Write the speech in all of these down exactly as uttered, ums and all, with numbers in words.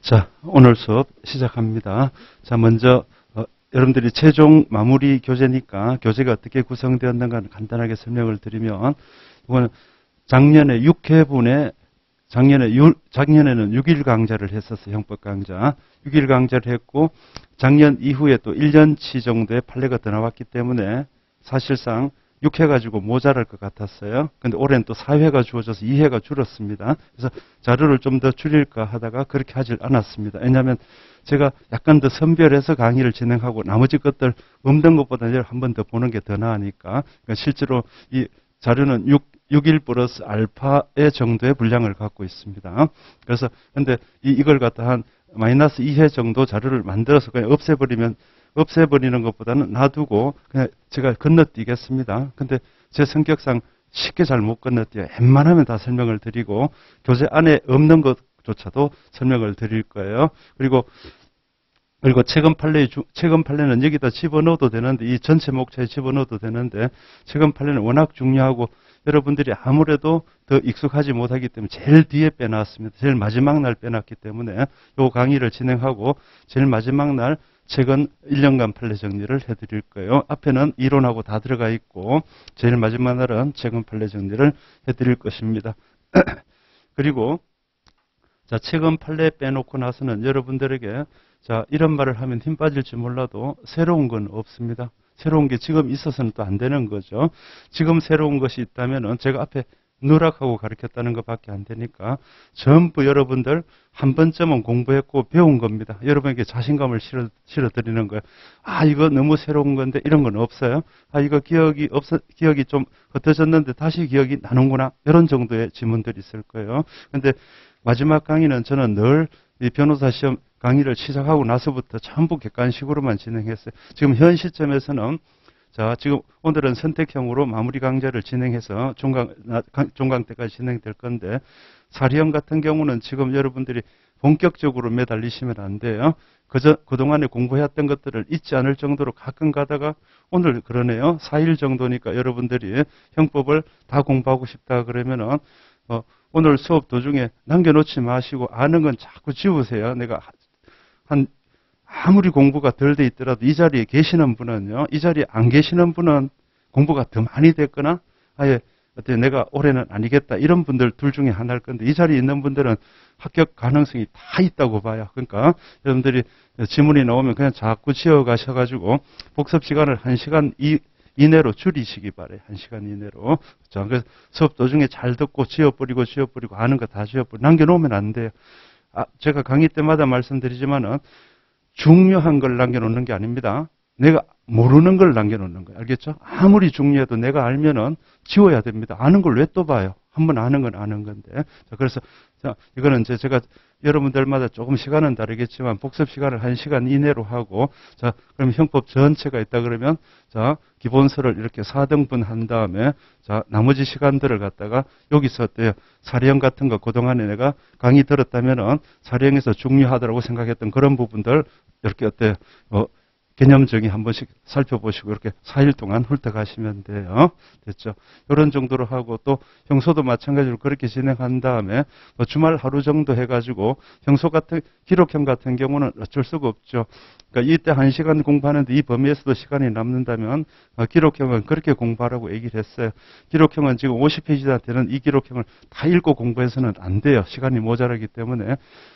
자, 오늘 수업 시작합니다. 자, 먼저 어, 여러분들이 최종 마무리 교재니까 교재가 어떻게 구성되었는가 간단하게 설명을 드리면, 이거는 작년에 육 회분에 작년에 유, 작년에는 육 일 강좌를 했었어요. 형법 강좌. 육 일 강좌를 했고, 작년 이후에 또 일 년치 정도의 판례가 더 나왔기 때문에 사실상 육 회 가지고 모자랄 것 같았어요. 근데 올해는 또 사 회가 주어져서 이 회가 줄었습니다. 그래서 자료를 좀 더 줄일까 하다가 그렇게 하질 않았습니다. 왜냐하면 제가 약간 더 선별해서 강의를 진행하고 나머지 것들 없는 것보다는 한 번 더 보는 게 더 나으니까. 그러니까 실제로 이 자료는 육, 육 일 플러스 알파의 정도의 분량을 갖고 있습니다. 그래서 근데 이, 이걸 갖다 한 마이너스 이 회 정도 자료를 만들어서 그냥 없애버리면 없애버리는 것보다는 놔두고 그냥 제가 건너뛰겠습니다. 근데 제 성격상 쉽게 잘 못 건너뛰어요. 웬만하면 다 설명을 드리고 교재 안에 없는 것조차도 설명을 드릴 거예요. 그리고 그리고 최근 판례, 최근 판례는 여기다 집어넣어도 되는데, 이 전체 목차에 집어넣어도 되는데, 최근 판례는 워낙 중요하고 여러분들이 아무래도 더 익숙하지 못하기 때문에 제일 뒤에 빼놨습니다. 제일 마지막 날 빼놨기 때문에 이 강의를 진행하고 제일 마지막 날 최근 일 년간 판례 정리를 해드릴 거예요. 앞에는 이론하고 다 들어가 있고 제일 마지막 날은 최근 판례 정리를 해드릴 것입니다. 그리고 자, 최근 판례 빼놓고 나서는 여러분들에게 자, 이런 말을 하면 힘 빠질지 몰라도 새로운 건 없습니다. 새로운 게 지금 있어서는 또 안 되는 거죠. 지금 새로운 것이 있다면은 제가 앞에 누락하고 가르쳤다는 것밖에 안 되니까 전부 여러분들 한 번쯤은 공부했고 배운 겁니다. 여러분에게 자신감을 실어, 실어드리는 거예요. 아, 이거 너무 새로운 건데 이런 건 없어요. 아, 이거 기억이 없어, 기억이 좀 흩어졌는데 다시 기억이 나는구나. 이런 정도의 지문들이 있을 거예요. 근데 마지막 강의는 저는 늘 이 변호사 시험 강의를 시작하고 나서부터 전부 객관식으로만 진행했어요. 지금 현 시점에서는 자, 지금 오늘은 선택형으로 마무리 강좌를 진행해서 종강, 종강 때까지 진행될 건데, 사리형 같은 경우는 지금 여러분들이 본격적으로 매달리시면 안 돼요. 그저, 그동안에 공부해왔던 것들을 잊지 않을 정도로 가끔 가다가 오늘 그러네요. 사 일 정도니까 여러분들이 형법을 다 공부하고 싶다 그러면은, 어, 오늘 수업 도중에 남겨놓지 마시고 아는 건 자꾸 지우세요. 내가 한 아무리 공부가 덜 돼 있더라도 이 자리에 계시는 분은요, 이 자리에 안 계시는 분은 공부가 더 많이 됐거나 아예 어때 내가 올해는 아니겠다 이런 분들 둘 중에 하나일 건데, 이 자리에 있는 분들은 합격 가능성이 다 있다고 봐요. 그러니까 여러분들이 지문이 나오면 그냥 자꾸 지워 가셔가지고 복습 시간을 한 시간 이 이내로 줄이시기 바래요. 한 시간 이내로. 자, 그래서 수업 도중에 잘 듣고 지워버리고 지워버리고 아는 거 다 지워버리고 남겨놓으면 안 돼요. 아, 제가 강의 때마다 말씀드리지만은 중요한 걸 남겨놓는 게 아닙니다. 내가 모르는 걸 남겨놓는 거예요. 알겠죠? 아무리 중요해도 내가 알면은 지워야 됩니다. 아는 걸 왜 또 봐요? 한번 아는 건 아는 건데. 자, 그래서 자, 이거는 이제 제가 여러분들마다 조금 시간은 다르겠지만 복습 시간을 한 시간 이내로 하고, 자, 그럼 형법 전체가 있다 그러면 자, 기본서를 이렇게 사 등분 한 다음에 자, 나머지 시간들을 갖다가 여기서 어때요? 사리형 같은 거 그동안에 내가 강의 들었다면은 사리형에서 중요하다고 생각했던 그런 부분들 이렇게 어때요? 어, 개념적인 한 번씩 살펴보시고 이렇게 사 일 동안 훑어가시면 돼요. 됐죠? 이런 정도로 하고 또 형소도 마찬가지로 그렇게 진행한 다음에 뭐 주말 하루 정도 해가지고 형소 같은 기록형 같은 경우는 어쩔 수가 없죠. 그러니까 이때 한 시간 공부하는데 이 범위에서도 시간이 남는다면 기록형은 그렇게 공부하라고 얘기를 했어요. 기록형은 지금 오십 페이지나 되는 이 기록형을 다 읽고 공부해서는 안 돼요. 시간이 모자라기 때문에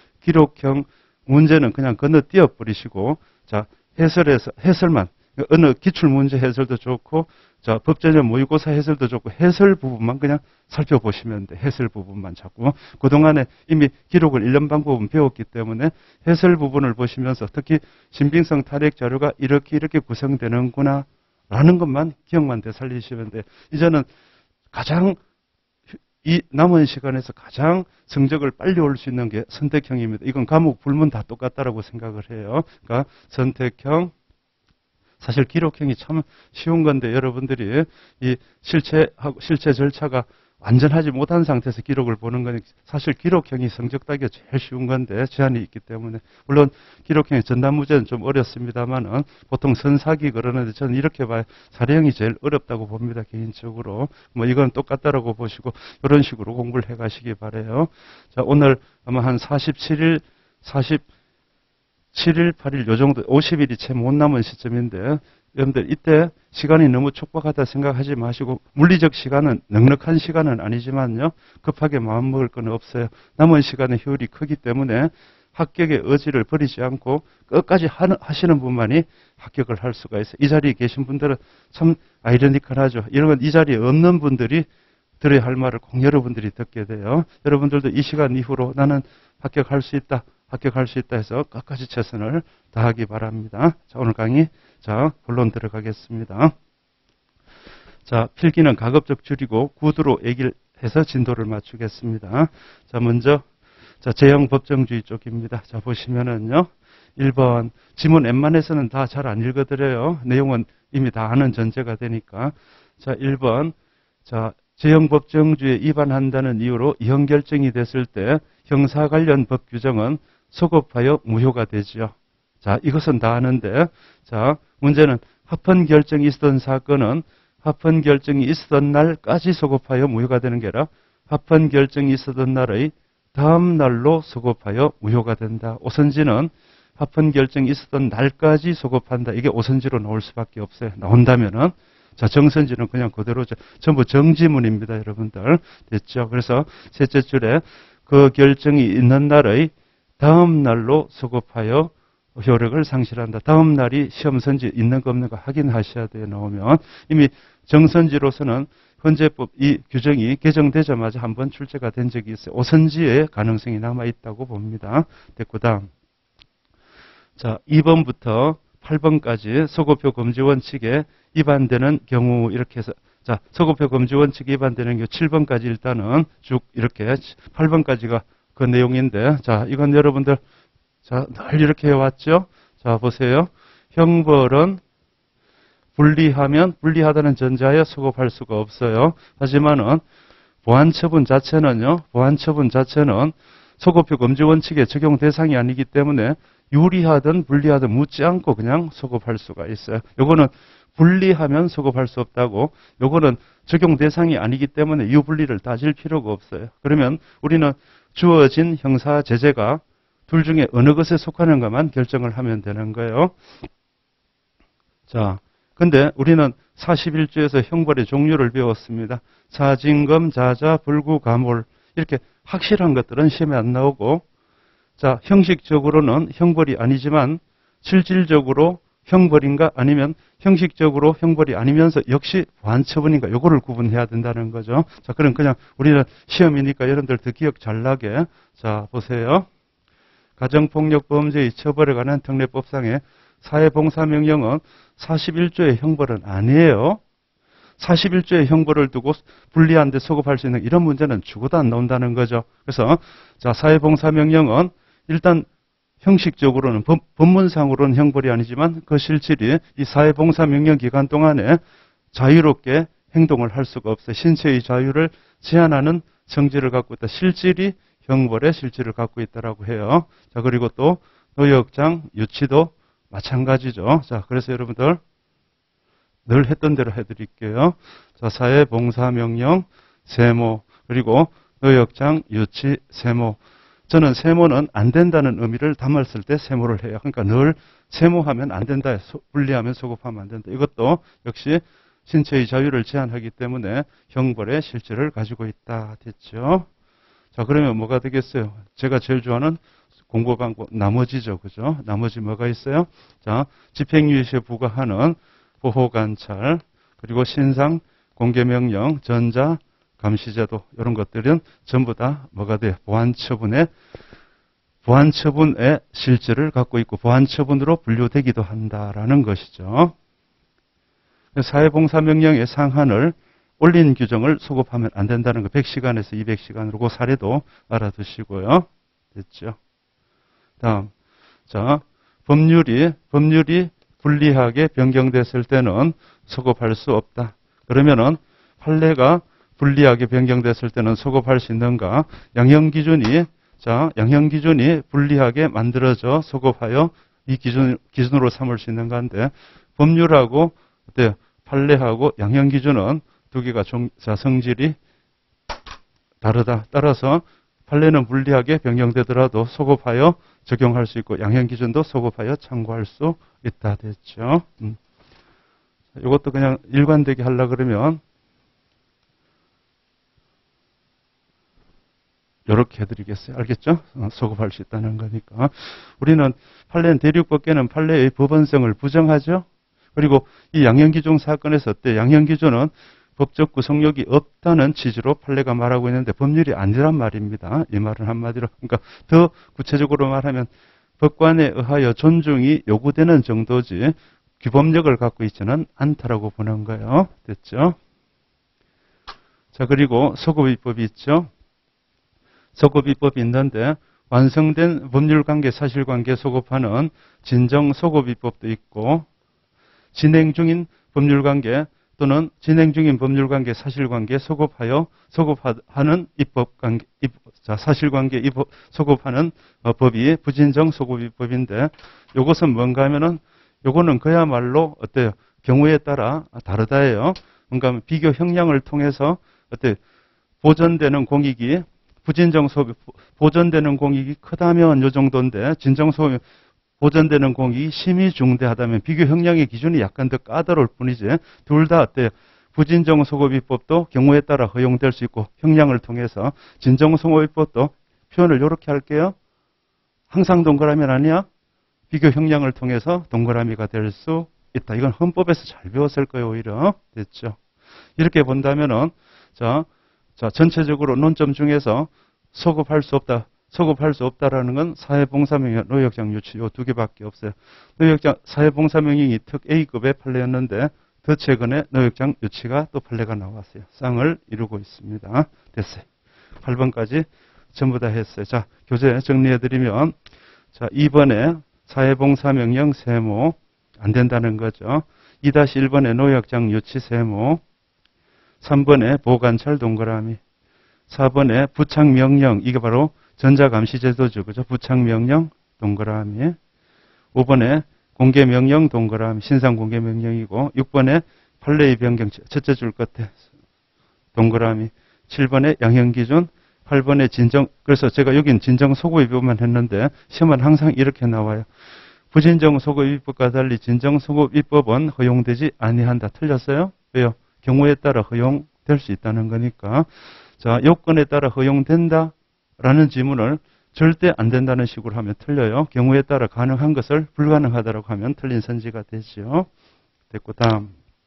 기록형 문제는 그냥 건너뛰어 버리시고 자, 해설에서, 해설만, 어느 기출문제 해설도 좋고, 자, 법전형 모의고사 해설도 좋고, 해설 부분만 그냥 살펴보시면 돼. 해설 부분만 자꾸. 그동안에 이미 기록을 일 년 반 부분 배웠기 때문에 해설 부분을 보시면서 특히 신빙성 탈핵 자료가 이렇게 이렇게 구성되는구나, 라는 것만 기억만 되살리시면 돼. 이제는 가장 이 남은 시간에서 가장 성적을 빨리 올 수 있는 게 선택형입니다. 이건 과목 불문 다 똑같다라고 생각을 해요. 그러니까 선택형, 사실 기록형이 참 쉬운 건데 여러분들이 이 실체하고 실체 절차가 완전하지 못한 상태에서 기록을 보는 거니 사실 기록형이 성적 따기가 제일 쉬운 건데 제한이 있기 때문에, 물론 기록형의 전담무제는 좀 어렵습니다만은 보통 선사기 그러는데 저는 이렇게 봐요. 사례형이 제일 어렵다고 봅니다. 개인적으로. 뭐 이건 똑같다라고 보시고 이런 식으로 공부를 해 가시기 바래요. 자, 오늘 아마 한 사십칠 일 사십칠 일, 팔 일 요 정도 오십 일이 채 못 남은 시점인데 여러분들 이때 시간이 너무 촉박하다 생각하지 마시고 물리적 시간은 넉넉한 시간은 아니지만요. 급하게 마음먹을 건 없어요. 남은 시간의 효율이 크기 때문에 합격의 의지를 버리지 않고 끝까지 하시는 분만이 합격을 할 수가 있어요. 이 자리에 계신 분들은 참 아이러니컬하죠. 이런 건 이 자리에 없는 분들이 들어야 할 말을 꼭 여러분들이 듣게 돼요. 여러분들도 이 시간 이후로 나는 합격할 수 있다. 합격할 수 있다 해서 끝까지 최선을 다하기 바랍니다. 자, 오늘 강의, 자, 본론 들어가겠습니다. 자, 필기는 가급적 줄이고 구두로 얘기를 해서 진도를 맞추겠습니다. 자, 먼저, 자, 제형 법정주의 쪽입니다. 자, 보시면은요, 일 번, 지문 웬만해서는 다 잘 안 읽어드려요. 내용은 이미 다 아는 전제가 되니까. 자, 일 번, 자, 제형 법정주의에 위반한다는 이유로 이형 결정이 됐을 때 형사 관련 법 규정은 소급하여 무효가 되지요. 자, 이것은 다 아는데, 자, 문제는 합헌 결정이 있었던 사건은 합헌 결정이 있었던 날까지 소급하여 무효가 되는 게 아니라 합헌 결정이 있었던 날의 다음 날로 소급하여 무효가 된다. 오선지는 합헌 결정이 있었던 날까지 소급한다. 이게 오선지로 나올 수밖에 없어요. 나온다면은. 자, 정선지는 그냥 그대로 전부 정지문입니다. 여러분들. 됐죠? 그래서 셋째 줄에 그 결정이 있는 날의 다음 날로 소급하여 효력을 상실한다. 다음 날이 시험선지 있는 거 없는 거 확인하셔야 돼요. 나오면. 이미 정선지로서는 헌재법 이 규정이 개정되자마자 한번 출제가 된 적이 있어요. 오선지의 가능성이 남아있다고 봅니다. 됐고, 다음. 자, 이 번부터 팔 번까지 소급효 금지 원칙에 위반되는 경우 이렇게 해서 자, 소급효 금지 원칙에 위반되는 경우 칠 번까지 일단은 쭉 이렇게 팔 번까지가 그 내용인데 자, 이건 여러분들 자, 늘 이렇게 해왔죠? 자, 보세요. 형벌은 불리하면 불리하다는 전제하에 소급할 수가 없어요. 하지만은 보안처분 자체는요. 보안처분 자체는 소급효 금지 원칙의 적용 대상이 아니기 때문에 유리하든 불리하든 묻지 않고 그냥 소급할 수가 있어요. 요거는 불리하면 소급할 수 없다고 요거는 적용 대상이 아니기 때문에 유불리를 따질 필요가 없어요. 그러면 우리는 주어진 형사 제재가 둘 중에 어느 것에 속하는가만 결정을 하면 되는 거예요. 자, 근데 우리는 사십일 조에서 형벌의 종류를 배웠습니다. 사징검, 자자, 불구, 가몰 이렇게 확실한 것들은 시험에 안 나오고 자, 형식적으로는 형벌이 아니지만 실질적으로 형벌인가 아니면 형식적으로 형벌이 아니면서 역시 보안처분인가 요거를 구분해야 된다는 거죠. 자, 그럼 그냥 우리는 시험이니까 여러분들 더 기억 잘 나게 자, 보세요. 가정폭력 범죄의 처벌에 관한 특례법상의 사회봉사명령은 사십일 조의 형벌은 아니에요. 사십일 조의 형벌을 두고 불리한 데 소급할 수 있는 이런 문제는 죽어도 안 나온다는 거죠. 그래서 자, 사회봉사명령은 일단 형식적으로는 법, 법문상으로는 형벌이 아니지만 그 실질이 이 사회봉사명령 기간 동안에 자유롭게 행동을 할 수가 없어요. 신체의 자유를 제한하는 성질을 갖고 있다. 실질이 형벌의 실질을 갖고 있다라고 해요. 자, 그리고 또 노역장, 유치도 마찬가지죠. 자, 그래서 여러분들 늘 했던 대로 해드릴게요. 자, 사회봉사명령, 세모, 그리고 노역장, 유치, 세모. 저는 세모는 안 된다는 의미를 담았을 때 세모를 해요. 그러니까 늘 세모하면 안 된다, 분리하면 소급하면 안 된다. 이것도 역시 신체의 자유를 제한하기 때문에 형벌의 실질을 가지고 있다. 됐죠? 자, 그러면 뭐가 되겠어요? 제가 제일 좋아하는 공고 방법, 나머지죠. 그죠? 나머지 뭐가 있어요? 자, 집행유예시에 부과하는 보호관찰, 그리고 신상, 공개명령, 전자, 감시제도 이런 것들은 전부 다 뭐가 돼요? 보안처분의 보안처분의 실질을 갖고 있고 보안처분으로 분류되기도 한다라는 것이죠. 사회봉사명령의 상한을 올린 규정을 소급하면 안 된다는 거 백 시간에서 이백 시간으로 그 사례도 알아두시고요. 됐죠? 다음, 자, 법률이 법률이 불리하게 변경됐을 때는 소급할 수 없다. 그러면은 판례가 불리하게 변경됐을 때는 소급할 수 있는가? 양형 기준이 자 양형 기준이 불리하게 만들어져 소급하여 이 기준 기준으로 삼을 수 있는가인데 법률하고 어때요? 판례하고 양형 기준은 두 개가 종, 자 성질이 다르다. 따라서 판례는 불리하게 변경되더라도 소급하여 적용할 수 있고 양형 기준도 소급하여 참고할 수 있다 됐죠. 음. 이것도 그냥 일관되게 하려 그러면 이렇게 해드리겠어요. 알겠죠? 어, 소급할 수 있다는 거니까. 우리는 판례는 대륙법계는 판례의 법원성을 부정하죠. 그리고 이 양형기준 사건에서 어때? 양형기준은 법적 구속력이 없다는 취지로 판례가 말하고 있는데 법률이 아니란 말입니다. 이 말은 한마디로. 그러니까 더 구체적으로 말하면 법관에 의하여 존중이 요구되는 정도지 규범력을 갖고 있지는 않다라고 보는 거예요. 됐죠? 자, 그리고 소급입법이 있죠. 소급입법이 있는데 완성된 법률관계, 사실관계 소급하는 진정소급입법도 있고 진행 중인 법률관계 또는 진행 중인 법률관계, 사실관계 소급하여 소급하는 입법관계, 입, 자, 사실관계 입법, 소급하는 어, 법이 부진정소급입법인데 이것은 뭔가 하면은 요거는 그야말로 어때요? 경우에 따라 다르다예요. 그러니까 비교 형량을 통해서 어때 보전되는 공익이 부진정 소비 보전되는 공익이 크다면 요 정도인데 진정 소비 보전되는 공익이 심히 중대하다면 비교 형량의 기준이 약간 더 까다로울 뿐이지 둘 다 어때요? 부진정 소급입법도 경우에 따라 허용될 수 있고 형량을 통해서 진정 소급입법도 표현을 이렇게 할게요. 항상 동그라미는 아니야. 비교 형량을 통해서 동그라미가 될 수 있다. 이건 헌법에서 잘 배웠을 거예요. 오히려. 됐죠. 이렇게 본다면은 자, 자 전체적으로 논점 중에서 소급할 수 없다. 소급할 수 없다라는 건 사회봉사명령, 노역장 유치 요 두 개밖에 없어요. 노역장 사회봉사명령이 특 A급의 판례였는데 더 최근에 노역장 유치가 또 판례가 나왔어요. 쌍을 이루고 있습니다. 됐어요. 팔 번까지 전부 다 했어요. 자, 교재 정리해드리면 자, 이 번에 사회봉사명령 세모 안 된다는 거죠. 이 일 번에 노역장 유치 세모, 삼 번에 보관찰 동그라미, 사 번에 부착명령 이게 바로 전자감시제도죠. 그죠? 부착명령 동그라미, 오 번에 공개명령 동그라미 신상공개명령이고 육 번에 판례의 변경 첫째 줄 끝에 동그라미, 칠 번에 양형기준, 팔 번에 진정, 그래서 제가 여긴 진정소급입법만 했는데 시험은 항상 이렇게 나와요. 부진정소급입법과 달리 진정소급입법은 허용되지 아니한다. 틀렸어요? 왜요? 경우에 따라 허용될 수 있다는 거니까. 자, 요건에 따라 허용된다 라는 지문을 절대 안 된다는 식으로 하면 틀려요. 경우에 따라 가능한 것을 불가능하다고 하면 틀린 선지가 되죠. 됐고 다음.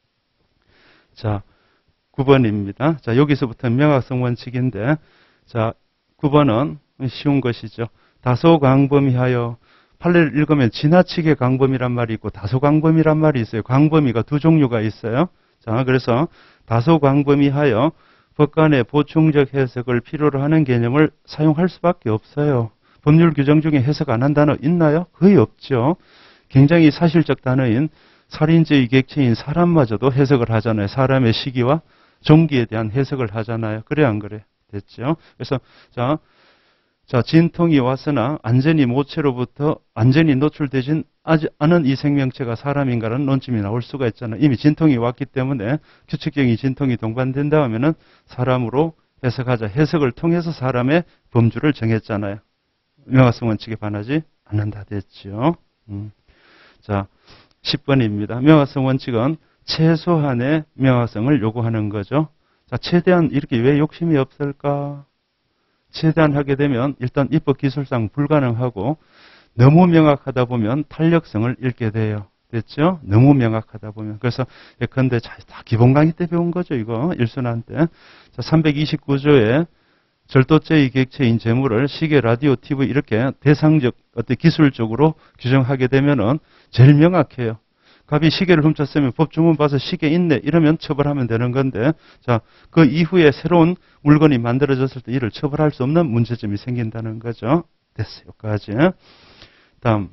자, 구 번입니다. 자, 여기서부터 명확성 원칙인데 자, 구 번은 쉬운 것이죠. 다소 광범위하여 판례를 읽으면 지나치게 광범위란 말이 있고 다소 광범위란 말이 있어요. 광범위가 두 종류가 있어요. 자, 그래서 다소 광범위하여 법관의 보충적 해석을 필요로 하는 개념을 사용할 수밖에 없어요. 법률 규정 중에 해석 안 한 단어 있나요? 거의 없죠. 굉장히 사실적 단어인 살인죄의 객체인 사람마저도 해석을 하잖아요. 사람의 시기와 종기에 대한 해석을 하잖아요. 그래 안 그래? 됐죠? 그래서 자, 자 진통이 왔으나 안전이 모체로부터 안전이 노출되진 않은 이 생명체가 사람인가라는 논점이 나올 수가 있잖아요. 이미 진통이 왔기 때문에 규칙적인 진통이 동반된다 하면은 사람으로 해석하자. 해석을 통해서 사람의 범주를 정했잖아요. 명확성 원칙에 반하지 않는다 됐죠. 음. 자, 십 번입니다. 명확성 원칙은 최소한의 명확성을 요구하는 거죠. 자, 최대한 이렇게 왜 욕심이 없을까? 최대한 하게 되면 일단 입법 기술상 불가능하고 너무 명확하다 보면 탄력성을 잃게 돼요. 됐죠? 너무 명확하다 보면. 그래서 예컨대 다 기본 강의 때 배운 거죠. 이거 일순환 때. 자, 삼백이십구 조에 절도죄의 객체인 재물을 시계, 라디오, 티비 이렇게 대상적 어떤 기술적으로 규정하게 되면은 제일 명확해요. 갑이 시계를 훔쳤으면 법 주문 봐서 시계 있네 이러면 처벌하면 되는 건데 자, 그 이후에 새로운 물건이 만들어졌을 때 이를 처벌할 수 없는 문제점이 생긴다는 거죠. 됐어요. 여기까지. 다음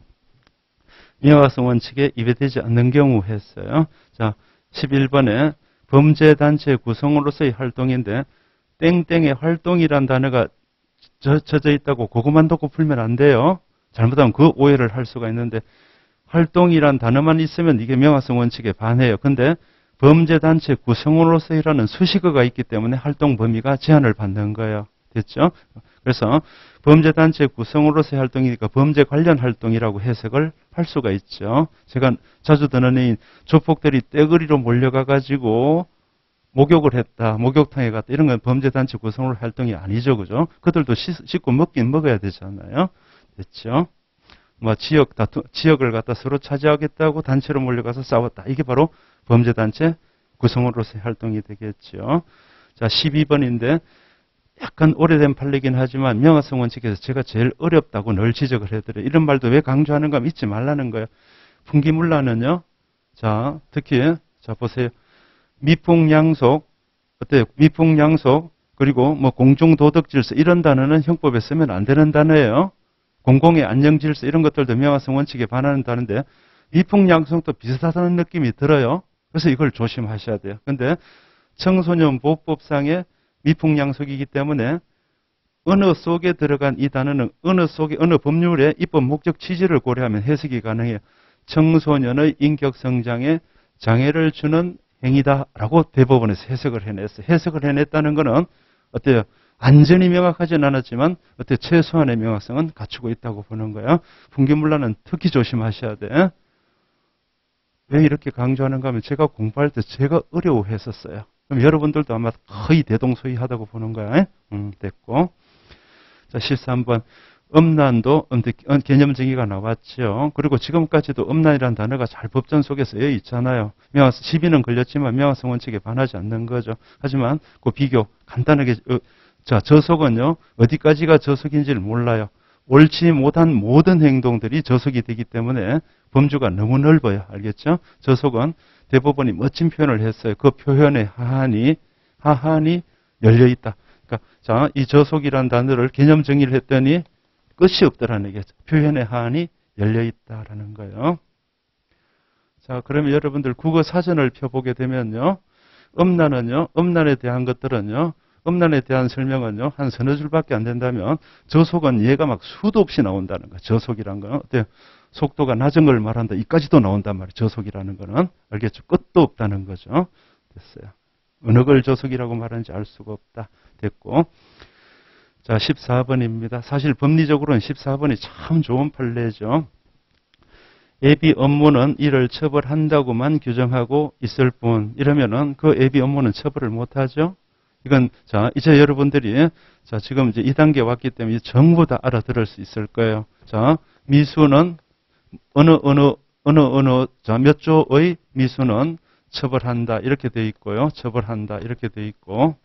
명확성 원칙에 위배되지 않는 경우 했어요. 자, 십일 번에 범죄단체 구성으로서의 활동인데 땡땡의 활동이란 단어가 젖어 있다고 그것만 듣고 풀면 안 돼요. 잘못하면 그 오해를 할 수가 있는데 활동이란 단어만 있으면 이게 명확성 원칙에 반해요. 근데 범죄단체 구성으로서이라는 수식어가 있기 때문에 활동 범위가 제한을 받는 거예요. 됐죠? 그래서 범죄단체 구성으로서의 활동이니까 범죄 관련 활동이라고 해석을 할 수가 있죠. 제가 자주 드는 이 조폭들이 떼거리로 몰려가가지고 목욕을 했다, 목욕탕에 갔다, 이런 건 범죄단체 구성으로 활동이 아니죠. 그죠? 그들도 씻고 먹긴 먹어야 되잖아요. 됐죠? 뭐 지역 다투, 지역을 갖다 서로 차지하겠다고 단체로 몰려가서 싸웠다. 이게 바로 범죄단체 구성으로서의 활동이 되겠죠. 자, 십이 번인데 약간 오래된 판례긴 하지만 명화성 원칙에서 제가 제일 어렵다고 늘 지적을 해드려요. 이런 말도 왜 강조하는가 하면 잊지 말라는 거예요. 풍기물라는요. 자, 특히 자 보세요. 미풍양속, 어때요? 미풍양속, 그리고 뭐 공중도덕질서, 이런 단어는 형법에 쓰면 안 되는 단어예요. 공공의 안녕질서, 이런 것들도 명화성 원칙에 반하는 단어인데, 미풍양속도 비슷하다는 느낌이 들어요. 그래서 이걸 조심하셔야 돼요. 근데 청소년 보호법상의 미풍양속이기 때문에 언어 속에 들어간 이 단어는 언어 속에, 어느 법률의 입법 목적 취지를 고려하면 해석이 가능해요. 청소년의 인격 성장에 장애를 주는 행위다라고 대법원에서 해석을 해냈어요. 해석을 해냈다는 것은 어때요? 완전히 명확하진 않았지만 어때요? 최소한의 명확성은 갖추고 있다고 보는 거예요. 풍기물라는 특히 조심하셔야 돼. 왜 이렇게 강조하는가 하면 제가 공부할 때 제가 어려워했었어요. 그럼 여러분들도 아마 거의 대동소이하다고 보는 거야. 음, 됐고. 자, 십삼 번. 음란도 개념 정의가 나왔죠. 그리고 지금까지도 음란이라는 단어가 잘 법전 속에 여 있잖아요. 명화성, 시비는 걸렸지만 명화성 원칙에 반하지 않는 거죠. 하지만 그 비교 간단하게, 어, 자, 저속은요, 어디까지가 저속인지를 몰라요. 옳지 못한 모든 행동들이 저속이 되기 때문에 범주가 너무 넓어요. 알겠죠? 저속은 대법원이 멋진 표현을 했어요. 그 표현의 하한이, 하한이 열려있다. 그러니까, 자, 이 저속이라는 단어를 개념 정의를 했더니 끝이 없다라는 얘기죠. 표현의 하한이 열려있다라는 거예요. 자, 그러면 여러분들 국어 사전을 펴보게 되면요. 음란은요, 음란에 대한 것들은요, 음란에 대한 설명은요, 한 서너 줄밖에 안 된다면, 저속은 얘가 막 수도 없이 나온다는 거예요. 저속이란 거는. 어때요? 속도가 낮은 걸 말한다. 이까지도 나온단 말이에요. 저속이라는 거는. 알겠죠? 끝도 없다는 거죠. 됐어요. 어느 걸 저속이라고 말하는지 알 수가 없다. 됐고. 자, 십사 번입니다. 사실 법리적으로는 십사 번이 참 좋은 판례죠. 예비 업무는 이를 처벌한다고만 규정하고 있을 뿐, 이러면은 그 예비 업무는 처벌을 못하죠. 이건, 자, 이제 여러분들이, 자, 지금 이제 이 단계 왔기 때문에 전부 다 알아들을 수 있을 거예요. 자, 미수는 어느, 어느, 어느, 어느, 자, 몇 조의 미수는 처벌한다. 이렇게 돼 있고요. 처벌한다. 이렇게 돼 있고.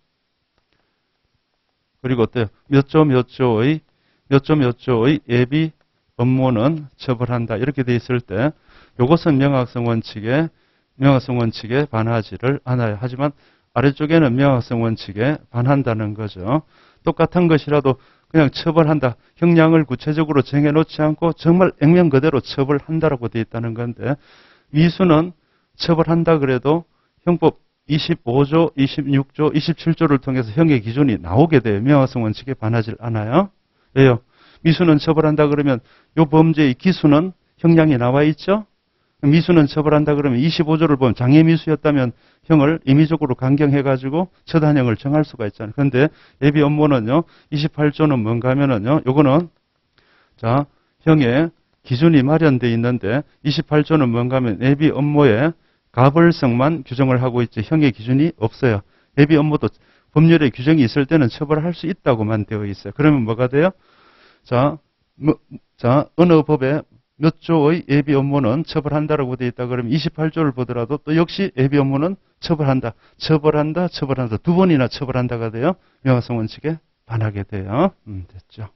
그리고 어때요? 몇 조 몇 조의, 몇 조 몇 조의 예비 업무는 처벌한다. 이렇게 돼 있을 때, 이것은 명확성 원칙에, 명확성 원칙에 반하지를 않아요. 하지만 아래쪽에는 명확성 원칙에 반한다는 거죠. 똑같은 것이라도 그냥 처벌한다. 형량을 구체적으로 정해놓지 않고 정말 액면 그대로 처벌한다라고 돼 있다는 건데, 미수는 처벌한다 그래도 형법 이십오 조, 이십육 조, 이십칠 조를 통해서 형의 기준이 나오게 돼요. 명확성 원칙에 반하지 않아요. 왜요? 미수는 처벌한다 그러면 이 범죄의 기수는 형량이 나와 있죠? 미수는 처벌한다 그러면 이십오 조를 보면 장애미수였다면 형을 임의적으로 강경해가지고 처단형을 정할 수가 있잖아요. 그런데 예비 업무는요, 이십팔 조는 뭔가 하면은요, 요거는, 자, 형의 기준이 마련되어 있는데, 이십팔 조는 뭔가 하면 예비 업무에 가벌성만 규정을 하고 있지 형의 기준이 없어요. 예비 업무도 법률에 규정이 있을 때는 처벌할 수 있다고만 되어 있어요. 그러면 뭐가 돼요? 자, 뭐, 자, 어느 법에 몇 조의 예비 업무는 처벌한다라고 되어 있다 그러면 이십팔 조를 보더라도 또 역시 예비 업무는 처벌한다. 처벌한다, 처벌한다. 두 번이나 처벌한다가 돼요. 명확성 원칙에 반하게 돼요. 음, 됐죠.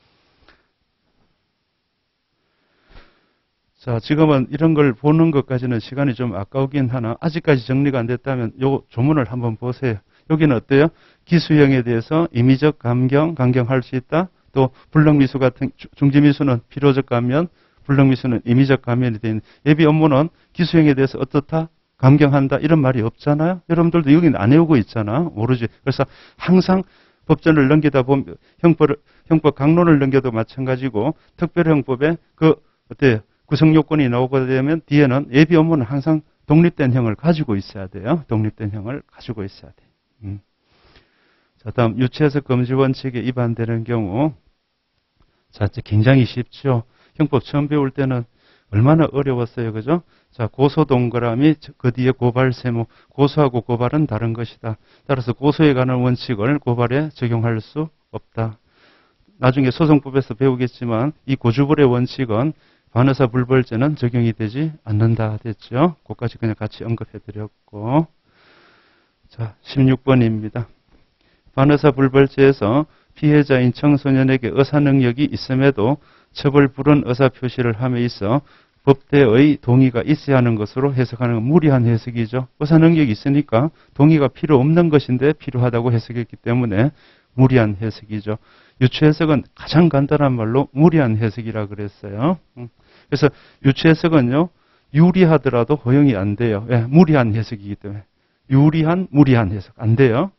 자, 지금은 이런 걸 보는 것까지는 시간이 좀 아까우긴 하나, 아직까지 정리가 안 됐다면 요 조문을 한번 보세요. 여기는 어때요? 기수형에 대해서 임의적 감경, 강경할 수 있다. 또 불능미수 같은 중지미수는 필요적 감면, 불능미수는 임의적 감면이 되는 예비 업무는 기수형에 대해서 어떻다? 감경한다. 이런 말이 없잖아요. 여러분들도 여기는 안 외우고 있잖아. 모르지. 그래서 항상 법전을 넘기다 보면 형법, 형법 강론을 넘겨도 마찬가지고 특별형법에 그 어때요? 구성 요건이 나오게 되면 뒤에는 예비 업무는 항상 독립된 형을 가지고 있어야 돼요. 독립된 형을 가지고 있어야 돼요. 음. 자, 다음 유치해석 금지 원칙에 위반되는 경우. 자, 굉장히 쉽죠. 형법 처음 배울 때는 얼마나 어려웠어요. 그죠? 자, 고소 동그라미, 그 뒤에 고발 세모. 고소하고 고발은 다른 것이다. 따라서 고소에 관한 원칙을 고발에 적용할 수 없다. 나중에 소송법에서 배우겠지만 이 고주불의 원칙은 반의사 불벌죄는 적용이 되지 않는다 됐죠. 그것까지 그냥 같이 언급해 드렸고. 자, 십육 번입니다. 반의사 불벌죄에서 피해자인 청소년에게 의사 능력이 있음에도 처벌불은 의사 표시를 함에 있어 법대의 동의가 있어야 하는 것으로 해석하는 건 무리한 해석이죠. 의사 능력이 있으니까 동의가 필요 없는 것인데 필요하다고 해석했기 때문에 무리한 해석이죠. 유추 해석은 가장 간단한 말로 무리한 해석이라 그랬어요. 그래서 유추 해석은요, 유리하더라도 허용이 안 돼요. 왜? 무리한 해석이기 때문에. 유리한, 무리한 해석. 안 돼요.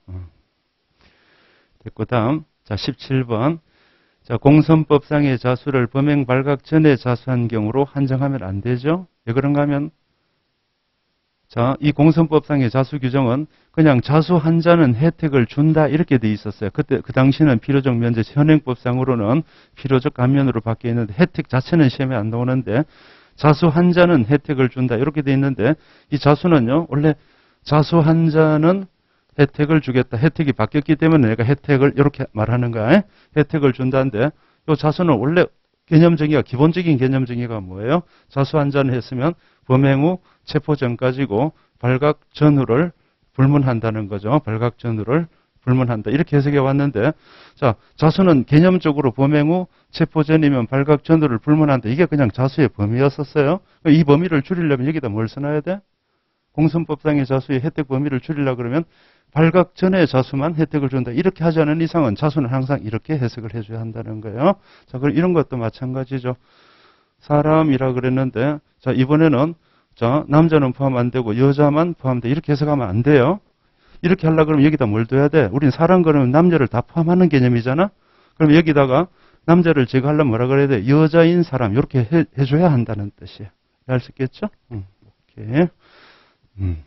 됐고, 다음. 자, 십칠 번. 자, 공선법상의 자수를 범행 발각 전에 자수한 경우로 한정하면 안 되죠. 왜 그런가 하면, 자, 이 공선법상의 자수 규정은 그냥 자수 한 자는 혜택을 준다 이렇게 돼 있었어요. 그때 그 당시는 필요적 면제, 현행법상으로는 필요적 감면으로 바뀌어 있는데 혜택 자체는 시험에 안 나오는데 자수 한 자는 혜택을 준다 이렇게 돼 있는데 이 자수는요 원래 자수 한 자는 혜택을 주겠다. 혜택이 바뀌었기 때문에 내가 혜택을 이렇게 말하는 거야. 혜택을 준다는데 이 자수는 원래 개념 정의가 기본적인 개념 정의가 뭐예요? 자수 한 자는 했으면 범행 후 체포 전까지고 발각 전후를 불문한다는 거죠. 발각 전후를 불문한다. 이렇게 해석해 왔는데 자, 자수는 개념적으로 범행 후 체포 전이면 발각 전후를 불문한다. 이게 그냥 자수의 범위였었어요. 이 범위를 줄이려면 여기다 뭘 써놔야 돼? 공선법상의 자수의 혜택 범위를 줄이려고 그러면 발각 전에 자수만 혜택을 준다. 이렇게 하지 않은 이상은 자수는 항상 이렇게 해석을 해줘야 한다는 거예요. 자, 그럼 이런 것도 마찬가지죠. 사람이라 그랬는데 자, 이번에는 자, 남자는 포함 안 되고 여자만 포함돼. 이렇게 해석하면 안 돼요. 이렇게 하려고 그러면 여기다 뭘 둬야 돼? 우린 사람 그러면 남녀를 다 포함하는 개념이잖아. 그럼 여기다가 남자를 제거하려면 뭐라 그래야 돼? 여자인 사람. 이렇게 해, 해줘야 한다는 뜻이에요. 알 수 있겠죠? 음, 오케이. 음.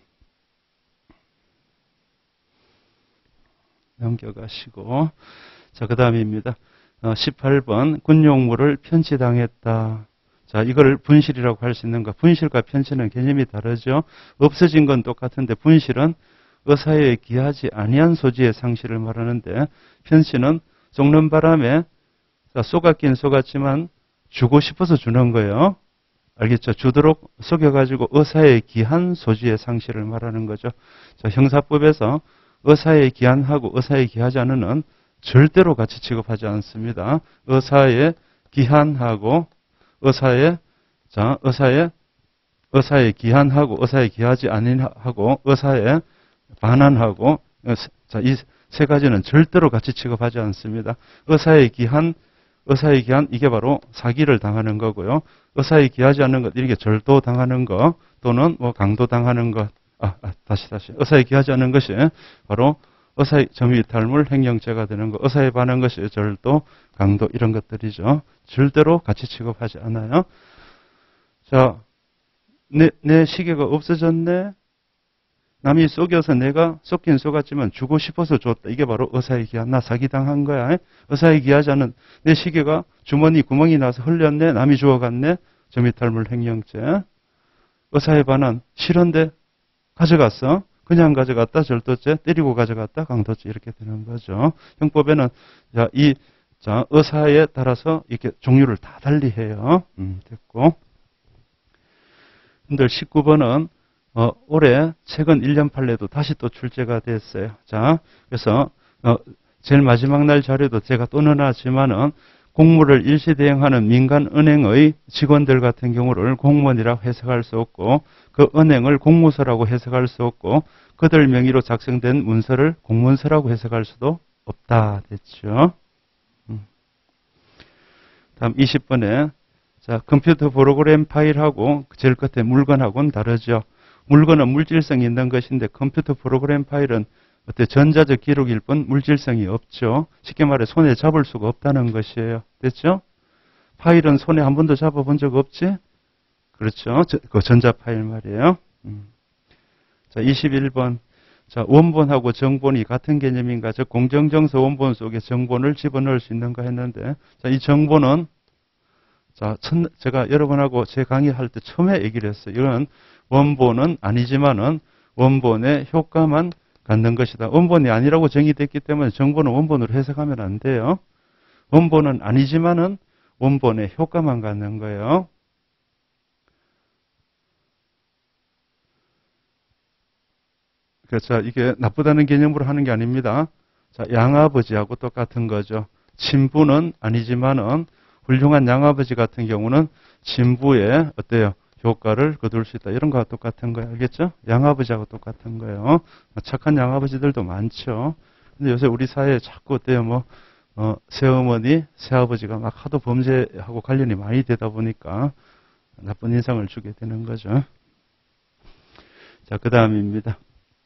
넘겨가시고. 자, 그 다음입니다. 어, 십팔 번. 군용물을 편취당했다. 자, 이걸 분실이라고 할 수 있는가? 분실과 편취는 개념이 다르죠. 없어진 건 똑같은데 분실은 의사에 기하지 아니한 소지의 상실을 말하는데 편취는 속는 바람에 쏘갔긴 쏘갔지만 주고 싶어서 주는 거예요. 알겠죠? 주도록 속여가지고 의사에 기한 소지의 상실을 말하는 거죠. 자, 형사법에서 의사에 기한하고 의사에 기하지 않으는 절대로 같이 취급하지 않습니다. 의사에 기한하고 의사에 자 의사에 의사에 기한하고 의사에 기하지 아니하고 의사에 반환하고 자, 이 세 가지는 절대로 같이 취급하지 않습니다. 의사에 기한 의사에 기한 이게 바로 사기를 당하는 거고요. 의사에 기하지 않는 것 이렇게 절도 당하는 것 또는 뭐 강도 당하는 것 아, 아 다시 다시 의사에 기하지 않는 것이 바로 의사의 점유이탈물 횡령죄가 되는 거. 의사에 반한 것이 절도, 강도 이런 것들이죠. 절대로 같이 취급하지 않아요. 자, 내, 내 시계가 없어졌네. 남이 속여서 내가 속긴 속았지만 주고 싶어서 줬다. 이게 바로 의사에 기한. 나 사기당한 거야. 의사에 기하지 않은 내 시계가 주머니 구멍이 나서 흘렸네. 남이 주워갔네. 점유이탈물 횡령죄. 의사에 반한 싫은데 가져갔어. 그냥 가져갔다, 절도죄, 때리고 가져갔다, 강도죄 이렇게 되는 거죠. 형법에는 자, 이 자, 의사에 따라서 이렇게 종류를 다 달리해요. 음, 됐고. 근데 십구 번은 어, 올해 최근 일 년 판례도 다시 또 출제가 됐어요. 자, 그래서 어, 제일 마지막 날 자료도 제가 또 넣어놨지만은 공무를 일시 대행하는 민간은행의 직원들 같은 경우를 공무원이라고 해석할 수 없고 그 은행을 공무서라고 해석할 수 없고 그들 명의로 작성된 문서를 공문서라고 해석할 수도 없다 됐죠. 음. 다음 이십 번에 자, 컴퓨터 프로그램 파일하고 제일 끝에 물건하고는 다르죠. 물건은 물질성이 있는 것인데 컴퓨터 프로그램 파일은 어때 전자적 기록일 뿐 물질성이 없죠. 쉽게 말해 손에 잡을 수가 없다는 것이에요. 됐죠? 파일은 손에 한 번도 잡아본 적 없지? 그렇죠. 저, 그 전자 파일 말이에요. 음. 자, 이십일 번. 자, 원본하고 정본이 같은 개념인가? 즉, 공정정서 원본 속에 정본을 집어넣을 수 있는가 했는데, 자, 이 정본은, 자, 첫, 제가 여러분하고 제 강의할 때 처음에 얘기를 했어요. 이건 원본은 아니지만은 원본의 효과만 갖는 것이다. 원본이 아니라고 정의됐기 때문에 정본은 원본으로 해석하면 안 돼요. 원본은 아니지만은 원본의 효과만 갖는 거예요. 그렇죠. 이게 나쁘다는 개념으로 하는 게 아닙니다. 자, 양아버지하고 똑같은 거죠. 친부는 아니지만은 훌륭한 양아버지 같은 경우는 친부의 어때요? 효과를 거둘 수 있다. 이런 거와 똑같은 거예요. 알겠죠? 양아버지하고 똑같은 거예요. 착한 양아버지들도 많죠. 근데 요새 우리 사회에 자꾸 어때요? 뭐, 어, 새어머니, 새아버지가 막 하도 범죄하고 관련이 많이 되다 보니까 나쁜 인상을 주게 되는 거죠. 자, 그 다음입니다.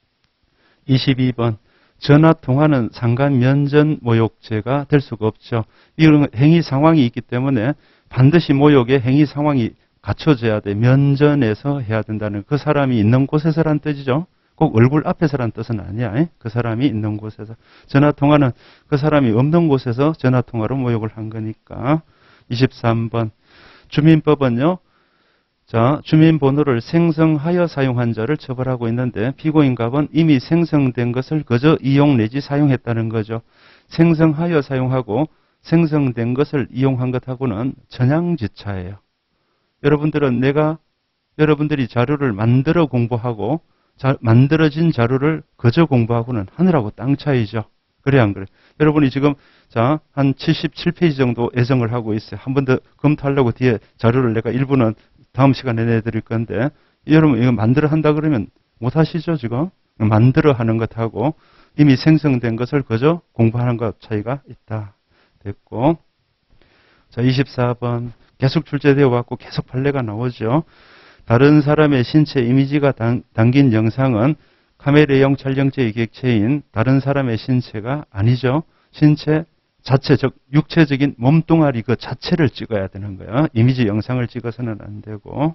이십이 번. 전화 통화는 상간 면전 모욕죄가 될 수가 없죠. 이런 행위 상황이 있기 때문에 반드시 모욕의 행위 상황이 갖춰져야 돼. 면전에서 해야 된다는, 그 사람이 있는 곳에서란 뜻이죠. 꼭 얼굴 앞에서란 뜻은 아니야. 그 사람이 있는 곳에서. 전화 통화는 그 사람이 없는 곳에서 전화 통화로 모욕을 한 거니까. 이십삼 번. 주민법은요. 자, 주민번호를 생성하여 사용한 자를 처벌하고 있는데 피고인갑은 이미 생성된 것을 그저 이용 내지 사용했다는 거죠. 생성하여 사용하고 생성된 것을 이용한 것하고는 전향지차예요. 여러분들은 내가 여러분들이 자료를 만들어 공부하고 자, 만들어진 자료를 그저 공부하고는 하늘하고 땅 차이죠. 그래 안 그래? 여러분이 지금 자, 한 칠십칠 페이지 정도 애정을 하고 있어요. 한 번 더 검토하려고 뒤에 자료를 내가 일부는 다음 시간에 내드릴 건데, 여러분 이거 만들어 한다 그러면 못 하시죠, 지금? 만들어 하는 것하고 이미 생성된 것을 그저 공부하는 것 차이가 있다. 됐고. 자, 이십사 번. 계속 출제되어 왔고 계속 판례가 나오죠. 다른 사람의 신체 이미지가 당, 담긴 영상은 카메라용 촬영제의 객체인 다른 사람의 신체가 아니죠. 신체 자체, 즉 육체적인 몸뚱아리 그 자체를 찍어야 되는 거예요. 이미지 영상을 찍어서는 안 되고.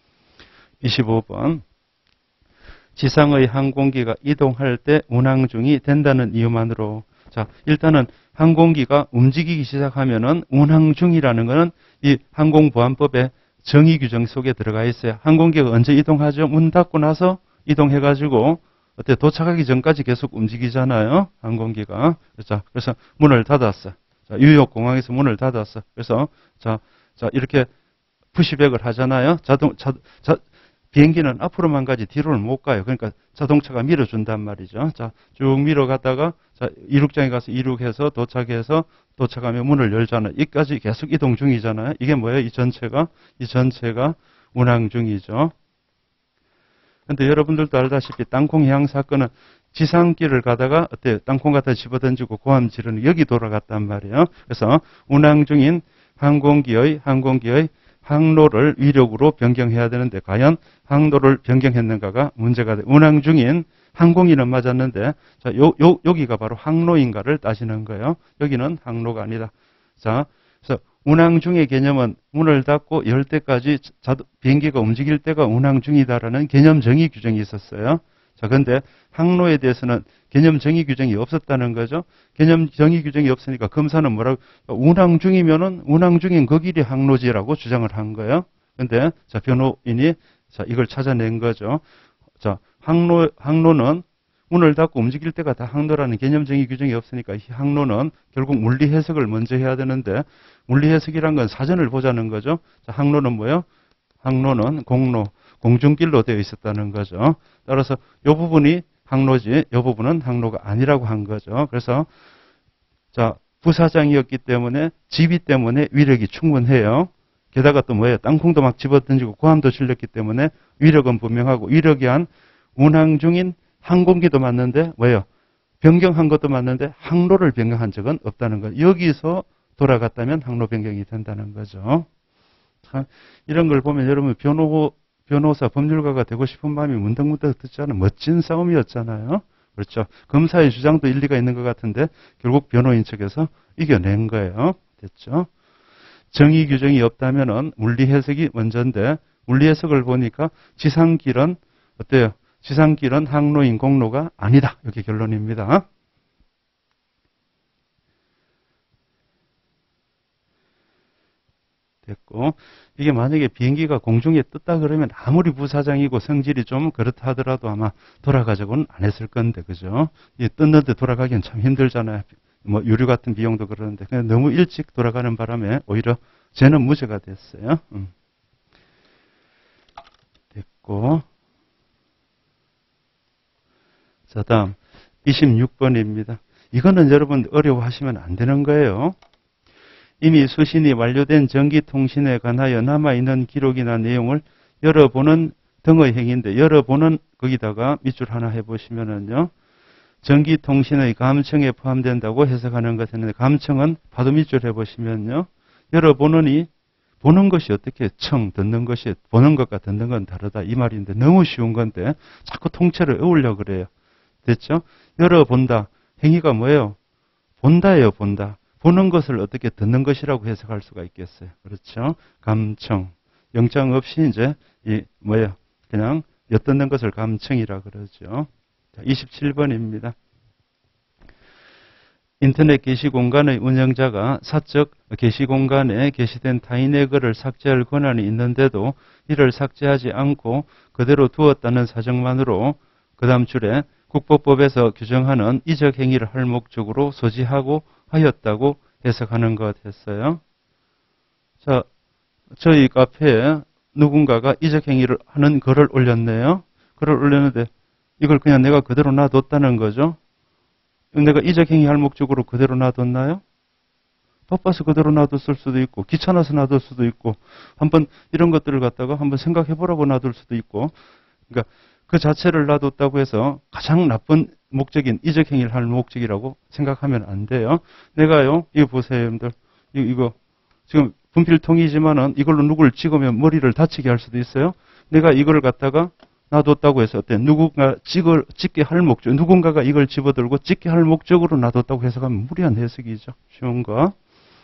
이십오 번. 지상의 항공기가 이동할 때 운항 중이 된다는 이유만으로. 자, 일단은 항공기가 움직이기 시작하면은 운항 중이라는 것은 이 항공보안법의 정의 규정 속에 들어가 있어요. 항공기가 언제 이동하죠? 문 닫고 나서 이동해가지고 어때 도착하기 전까지 계속 움직이잖아요. 항공기가. 자, 그래서 문을 닫았어. 자, 뉴욕 공항에서 문을 닫았어. 그래서 자, 자 이렇게 푸시백을 하잖아요. 자동 자, 자 비행기는 앞으로만 가지 뒤로는 못 가요. 그러니까 자동차가 밀어준단 말이죠. 자, 쭉 밀어가다가 자, 이륙장에 가서 이륙해서 도착해서 도착하면 문을 열잖아요. 이까지 계속 이동 중이잖아요. 이게 뭐예요? 이 전체가 이 전체가 운항 중이죠. 근데 여러분들도 알다시피 땅콩 해양 사건은 지상길을 가다가 어때요? 땅콩 갖다 집어던지고 고함 지르는 여기 돌아갔단 말이에요. 그래서 운항 중인 항공기의 항공기의 항로를 위력으로 변경해야 되는데 과연 항로를 변경했는가가 문제가 돼. 운항 중인 항공기는 맞았는데 자, 요, 요, 여기가 바로 항로인가를 따지는 거예요. 여기는 항로가 아니다. 자, 그래서 운항 중의 개념은 문을 닫고 열 때까지 자도, 비행기가 움직일 때가 운항 중이다라는 개념 정의 규정이 있었어요. 자, 그런데 항로에 대해서는 개념 정의 규정이 없었다는 거죠. 개념 정의 규정이 없으니까 검사는 뭐라고, 운항 중이면은 운항 중인 그 길이 항로지라고 주장을 한 거예요. 그런데 자, 변호인이 자, 이걸 찾아낸 거죠. 자, 항로, 항로는 문을 닫고 움직일 때가 다 항로라는 개념 정의 규정이 없으니까 이 항로는 결국 물리 해석을 먼저 해야 되는데 물리 해석이란 건 사전을 보자는 거죠. 자, 항로는 뭐예요? 항로는 공로, 공중길로 되어 있었다는 거죠. 따라서 이 부분이 항로지, 이 부분은 항로가 아니라고 한 거죠. 그래서 자, 부사장이었기 때문에 지휘 때문에 위력이 충분해요. 게다가 또 뭐예요? 땅콩도 막 집어던지고 고함도 질렸기 때문에 위력은 분명하고 위력이 한 운항 중인 항공기도 맞는데 뭐예요? 변경한 것도 맞는데 항로를 변경한 적은 없다는 거예요. 여기서 돌아갔다면 항로 변경이 된다는 거죠. 참 이런 걸 보면 여러분 변호, 변호사, 법률가가 되고 싶은 마음이 문득문득 듣잖아요. 멋진 싸움이었잖아요. 그렇죠. 검사의 주장도 일리가 있는 것 같은데 결국 변호인 측에서 이겨낸 거예요. 됐죠? 정의 규정이 없다면은 물리 해석이 먼저인데 물리 해석을 보니까 지상길은 어때요? 지상길은 항로인 공로가 아니다. 이렇게 결론입니다. 됐고, 이게 만약에 비행기가 공중에 떴다 그러면 아무리 부사장이고 성질이 좀 그렇다 하더라도 아마 돌아가자고는 안 했을 건데, 그죠? 이 떴는데 돌아가기엔 참 힘들잖아요. 뭐 유류 같은 비용도 그러는데 그냥 너무 일찍 돌아가는 바람에 오히려 쟤는 무죄가 됐어요. 음. 됐고, 자, 다음 이십육 번입니다. 이거는 여러분 어려워하시면 안 되는 거예요. 이미 수신이 완료된 전기통신에 관하여 남아있는 기록이나 내용을 열어보는 등의 행위인데, 열어보는 거기다가 밑줄 하나 해보시면은요, 전기통신의 감청에 포함된다고 해석하는 것이었는데, 감청은 파도 밑줄 해보시면요, 열어보는이 보는 것이 어떻게 청, 듣는 것이 보는 것과 듣는 건 다르다 이 말인데, 너무 쉬운 건데 자꾸 통째로 외우려고 그래요. 됐죠? 열어본다. 행위가 뭐예요? 본다예요, 본다. 보는 것을 어떻게 듣는 것이라고 해석할 수가 있겠어요. 그렇죠? 감청. 영장 없이 이제 이 뭐예요? 그냥 엿듣는 것을 감청이라 그러죠. 자, 이십칠 번입니다. 인터넷 게시 공간의 운영자가 사적 게시 공간에 게시된 타인의 글을 삭제할 권한이 있는데도 이를 삭제하지 않고 그대로 두었다는 사정만으로 그 다음 줄에 국보법에서 규정하는 이적 행위를 할 목적으로 소지하고 하였다고 해석하는 것 했어요. 자, 저희 카페에 누군가가 이적 행위를 하는 글을 올렸네요. 글을 올렸는데 이걸 그냥 내가 그대로 놔뒀다는 거죠. 내가 이적 행위 할 목적으로 그대로 놔뒀나요? 바빠서 그대로 놔뒀을 수도 있고, 귀찮아서 놔둘 수도 있고, 한번 이런 것들을 갖다가 한번 생각해 보라고 놔둘 수도 있고, 그러니까 그 자체를 놔뒀다고 해서 가장 나쁜 목적인 이적 행위를 할 목적이라고 생각하면 안 돼요. 내가요, 이거 보세요, 여러분들. 이거, 이거 지금 분필통이지만은 이걸로 누구를 찍으면 머리를 다치게 할 수도 있어요. 내가 이걸 갖다가 놔뒀다고 해서 어때? 누군가 찍을, 찍게 할 목적, 누군가가 이걸 집어들고 찍게 할 목적으로 놔뒀다고 해석하면 무리한 해석이죠. 쉬운 거.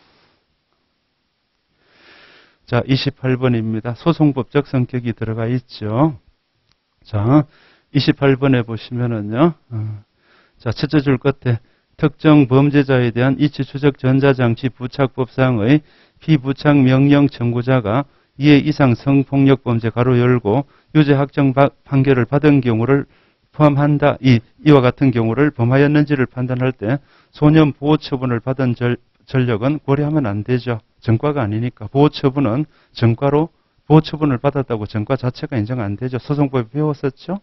자, 이십팔 번입니다. 소송법적 성격이 들어가 있죠. 자, 이십팔 번에 보시면은요, 어, 자, 첫째 줄 끝에 특정 범죄자에 대한 이치 추적 전자장치 부착법상의 피부착 명령 청구자가 이해 이상 성폭력 범죄 가로 열고 유죄 확정 판결을 받은 경우를 포함한다. 이, 이와 같은 경우를 범하였는지를 판단할 때 소년 보호 처분을 받은 절, 전력은 고려하면 안 되죠. 전과가 아니니까. 보호 처분은 전과로 보호 처분을 받았다고 전과 자체가 인정 안 되죠. 소송법에 배웠었죠?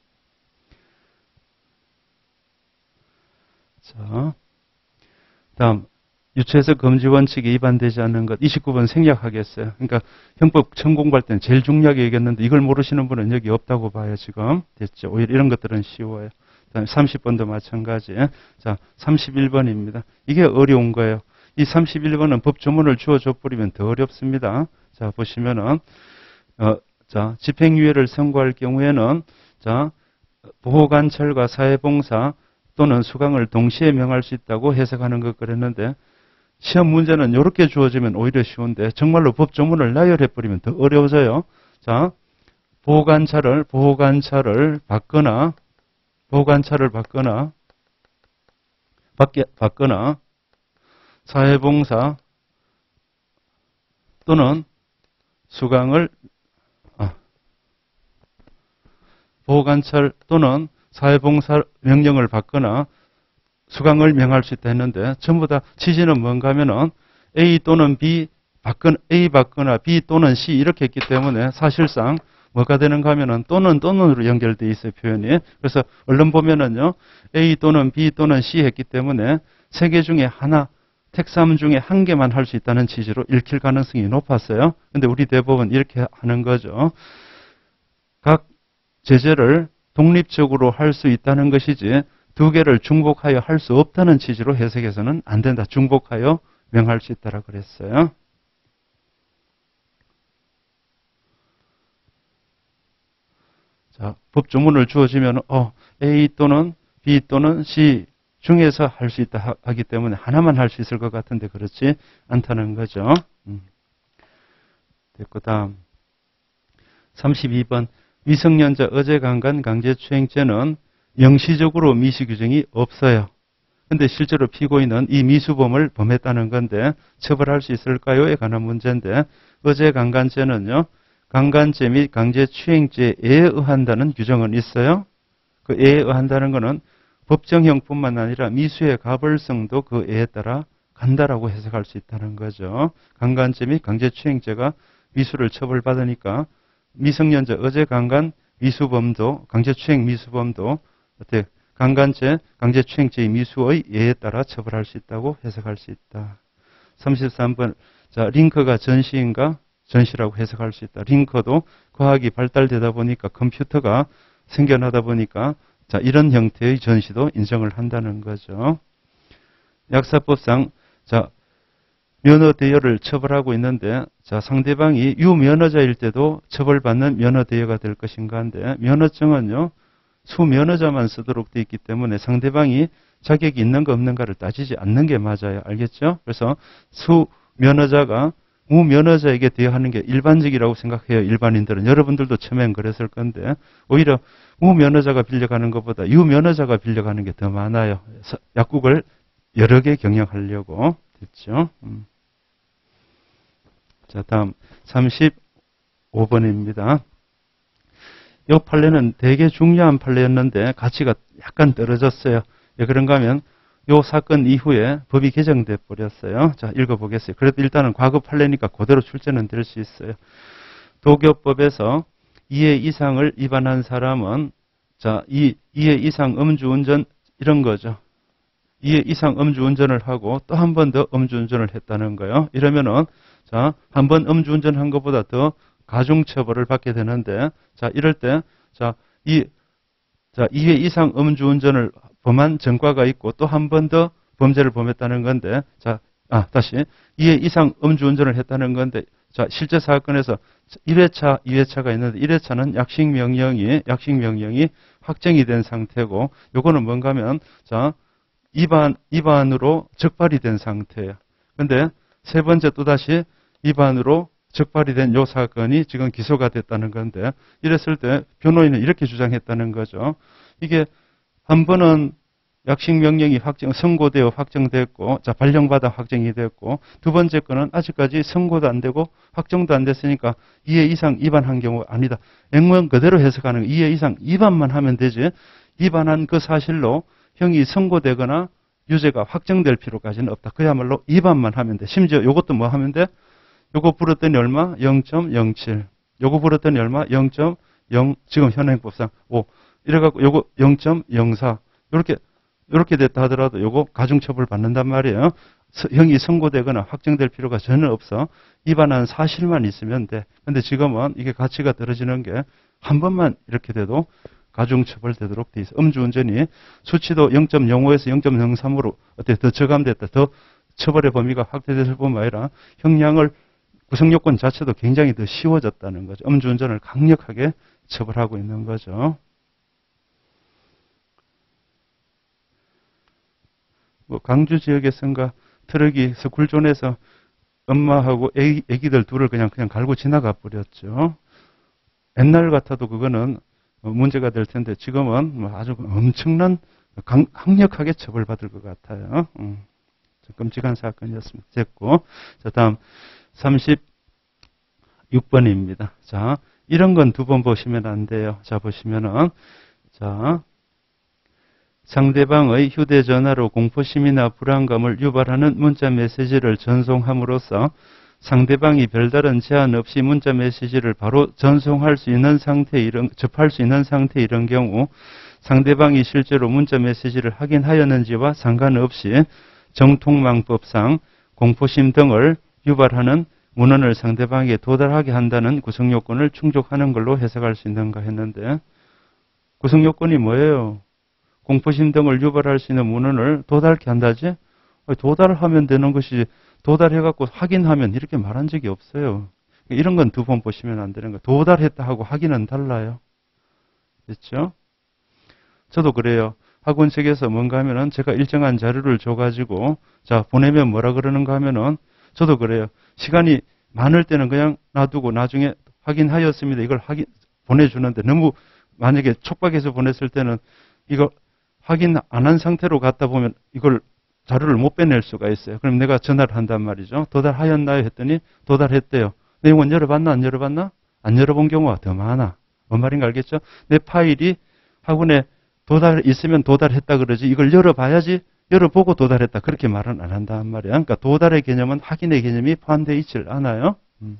자, 다음 유체해석 금지 원칙에 위반되지 않는 것. 이십구 번 생략하겠어요. 그러니까 형법 처음 공부할 때는 제일 중요하게 얘기했는데 이걸 모르시는 분은 여기 없다고 봐요. 지금 됐죠. 오히려 이런 것들은 쉬워요. 그다음에 삼십 번도 마찬가지. 자, 삼십일 번입니다. 이게 어려운 거예요. 이 삼십일 번은 법 조문을 주어줘 버리면 더 어렵습니다. 자, 보시면은 어, 자, 집행유예를 선고할 경우에는 자, 보호관찰과 사회봉사 또는 수강을 동시에 명할 수 있다고 해석하는 것 그랬는데 시험 문제는 이렇게 주어지면 오히려 쉬운데 정말로 법 조문을 나열해버리면 더 어려워져요. 자, 보호관찰을, 보호관찰을 받거나, 보호관찰을 받거나, 받게, 받거나, 사회봉사 또는 수강을, 아, 보호관찰 또는 사회봉사 명령을 받거나 수강을 명할 수 있다 했는데 전부 다 취지는 뭔가 하면은 A 또는 B 받거나 A 받거나 B 또는 C 이렇게 했기 때문에 사실상 뭐가 되는가 하면은 또는 또는으로 연결되어 있어요, 표현이. 그래서 얼른 보면은요, A 또는 B 또는 C 했기 때문에 세 개 중에 하나, 택삼 중에 한 개만 할 수 있다는 취지로 읽힐 가능성이 높았어요. 근데 우리 대법은 이렇게 하는 거죠. 각 제재를 독립적으로 할 수 있다는 것이지 두 개를 중복하여 할 수 없다는 취지로 해석해서는 안 된다. 중복하여 명할 수 있다라 그랬어요. 자, 법 조문을 주어지면 어, A 또는 B 또는 C 중에서 할 수 있다 하기 때문에 하나만 할 수 있을 것 같은데 그렇지 않다는 거죠. 음. 됐고 다음 삼십이 번 미성년자 어제강간 강제추행죄는 명시적으로 미시 규정이 없어요. 근데 실제로 피고인은 이 미수범을 범했다는 건데 처벌할 수 있을까요?에 관한 문제인데 어제강간죄는요. 강간죄 및 강제추행죄에 의한다는 규정은 있어요. 그 에에 의한다는 것은 법정형뿐만 아니라 미수의 가벌성도 그 에에 따라 간다라고 해석할 수 있다는 거죠. 강간죄 및 강제추행죄가 미수를 처벌받으니까 미성년자 어제강간 미수범도 강제추행 미수범도 어떻게 강간죄 강제추행죄의 미수의 예에 따라 처벌할 수 있다고 해석할 수 있다. 삼십삼 번 자 링커가 전시인가? 전시라고 해석할 수 있다. 링커도 과학이 발달되다 보니까 컴퓨터가 생겨나다 보니까 자 이런 형태의 전시도 인정을 한다는 거죠. 약사법상 자 면허대여를 처벌하고 있는데 자 상대방이 유면허자일 때도 처벌받는 면허대여가 될 것인가 한데 면허증은요. 수면허자만 쓰도록 되어 있기 때문에 상대방이 자격이 있는가 없는가를 따지지 않는 게 맞아요. 알겠죠? 그래서 수면허자가 무면허자에게 대여하는 게 일반적이라고 생각해요. 일반인들은. 여러분들도 처음엔 그랬을 건데 오히려 무면허자가 빌려가는 것보다 유면허자가 빌려가는 게 더 많아요. 약국을 여러 개 경영하려고. 됐죠? 음. 자, 다음 삼십오 번입니다. 이 판례는 되게 중요한 판례였는데 가치가 약간 떨어졌어요. 왜 그런가 하면 이 사건 이후에 법이 개정돼 버렸어요. 자, 읽어보겠어요. 그래도 일단은 과거 판례니까 그대로 출제는 될 수 있어요. 도교법에서 이 회 이상을 위반한 사람은 자, 이 회 이상 음주운전 이런 거죠. 이 회 이상 음주운전을 하고 또 한 번 더 음주운전을 했다는 거예요. 이러면은 자, 한 번 음주운전한 것보다 더 가중처벌을 받게 되는데 자, 이럴 때 자, 이 자, 이 회 이상 음주운전을 범한 전과가 있고 또 한 번 더 범죄를 범했다는 건데 자, 아, 다시 이 회 이상 음주운전을 했다는 건데 자, 실제 사건에서 일 회차, 이 회차가 있는데 일 회차는 약식 명령이 약식 명령이 확정이 된 상태고 요거는 뭔가 하면 자, 위반 위반으로 적발이 된 상태예요. 근데 세 번째 또다시 위반으로 적발이 된 요 사건이 지금 기소가 됐다는 건데 이랬을 때 변호인은 이렇게 주장했다는 거죠. 이게 한 번은 약식 명령이 확정, 선고되어 확정됐고, 자, 발령받아 확정이 됐고, 두 번째 거는 아직까지 선고도 안 되고, 확정도 안 됐으니까 이 회 이상 위반한 경우가 아니다. 액면 그대로 해석하는 거. 이 회 이상 위반만 하면 되지, 위반한 그 사실로 형이 선고되거나 유죄가 확정될 필요까지는 없다. 그야말로 위반만 하면 돼. 심지어 요것도 뭐 하면 돼? 요거 불었더니 얼마? 영 점 영칠. 요거 불었더니 얼마? 영 점 영, 지금 현행법상 오. 이래갖고 요거 영 점 영사. 요렇게, 요렇게 됐다 하더라도 요거 가중처벌 받는단 말이에요. 형이 선고되거나 확정될 필요가 전혀 없어. 위반한 사실만 있으면 돼. 근데 지금은 이게 가치가 떨어지는 게 한 번만 이렇게 돼도 가중처벌 되도록 돼 있어. 음주운전이 수치도 영 점 영오에서 영 점 영삼으로 어떻게 더 저감됐다. 더 처벌의 범위가 확대됐을 뿐만 아니라 형량을 구성요건 자체도 굉장히 더 쉬워졌다는 거죠. 음주운전을 강력하게 처벌하고 있는 거죠. 뭐 강주 지역에선가 트럭이 스쿨존에서 엄마하고 애기, 애기들 둘을 그냥 그냥 갈고 지나가 버렸죠. 옛날 같아도 그거는 문제가 될 텐데 지금은 뭐 아주 엄청난 강, 강력하게 처벌받을 것 같아요. 음, 끔찍한 사건이었습니다. 됐고, 자 다음 삼십육 번입니다. 자 이런 건 두 번 보시면 안 돼요. 자 보시면은 자. 상대방의 휴대전화로 공포심이나 불안감을 유발하는 문자 메시지를 전송함으로써 상대방이 별다른 제한 없이 문자 메시지를 바로 전송할 수 있는 상태, 이런, 접할 수 있는 상태 이런 경우 상대방이 실제로 문자 메시지를 확인하였는지와 상관없이 정통망법상 공포심 등을 유발하는 문헌을 상대방에게 도달하게 한다는 구성요건을 충족하는 걸로 해석할 수 있는가 했는데 구성요건이 뭐예요? 공포심 등을 유발할 수 있는 문헌을 도달케 한다지? 도달하면 되는 것이 도달해갖고 확인하면 이렇게 말한 적이 없어요. 이런 건 두 번 보시면 안 되는 거예요. 도달했다 하고 확인은 달라요. 됐죠? 저도 그래요. 학원책에서 뭔가 하면은 제가 일정한 자료를 줘가지고 자 보내면 뭐라 그러는가 하면은 저도 그래요. 시간이 많을 때는 그냥 놔두고 나중에 확인하였습니다. 이걸 확인 보내주는데 너무 만약에 촉박해서 보냈을 때는 이거 확인 안 한 상태로 갔다 보면 이걸 자료를 못 빼낼 수가 있어요. 그럼 내가 전화를 한단 말이죠. 도달하였나요? 했더니 도달했대요. 내용은 열어봤나? 안 열어봤나? 안 열어본 경우가 더 많아. 뭔 말인가 알겠죠? 내 파일이 학원에 도달 있으면 도달했다 그러지 이걸 열어봐야지 열어보고 도달했다 그렇게 말은 안 한단 말이야. 그러니까 도달의 개념은 확인의 개념이 포함되어 있질 않아요. 음.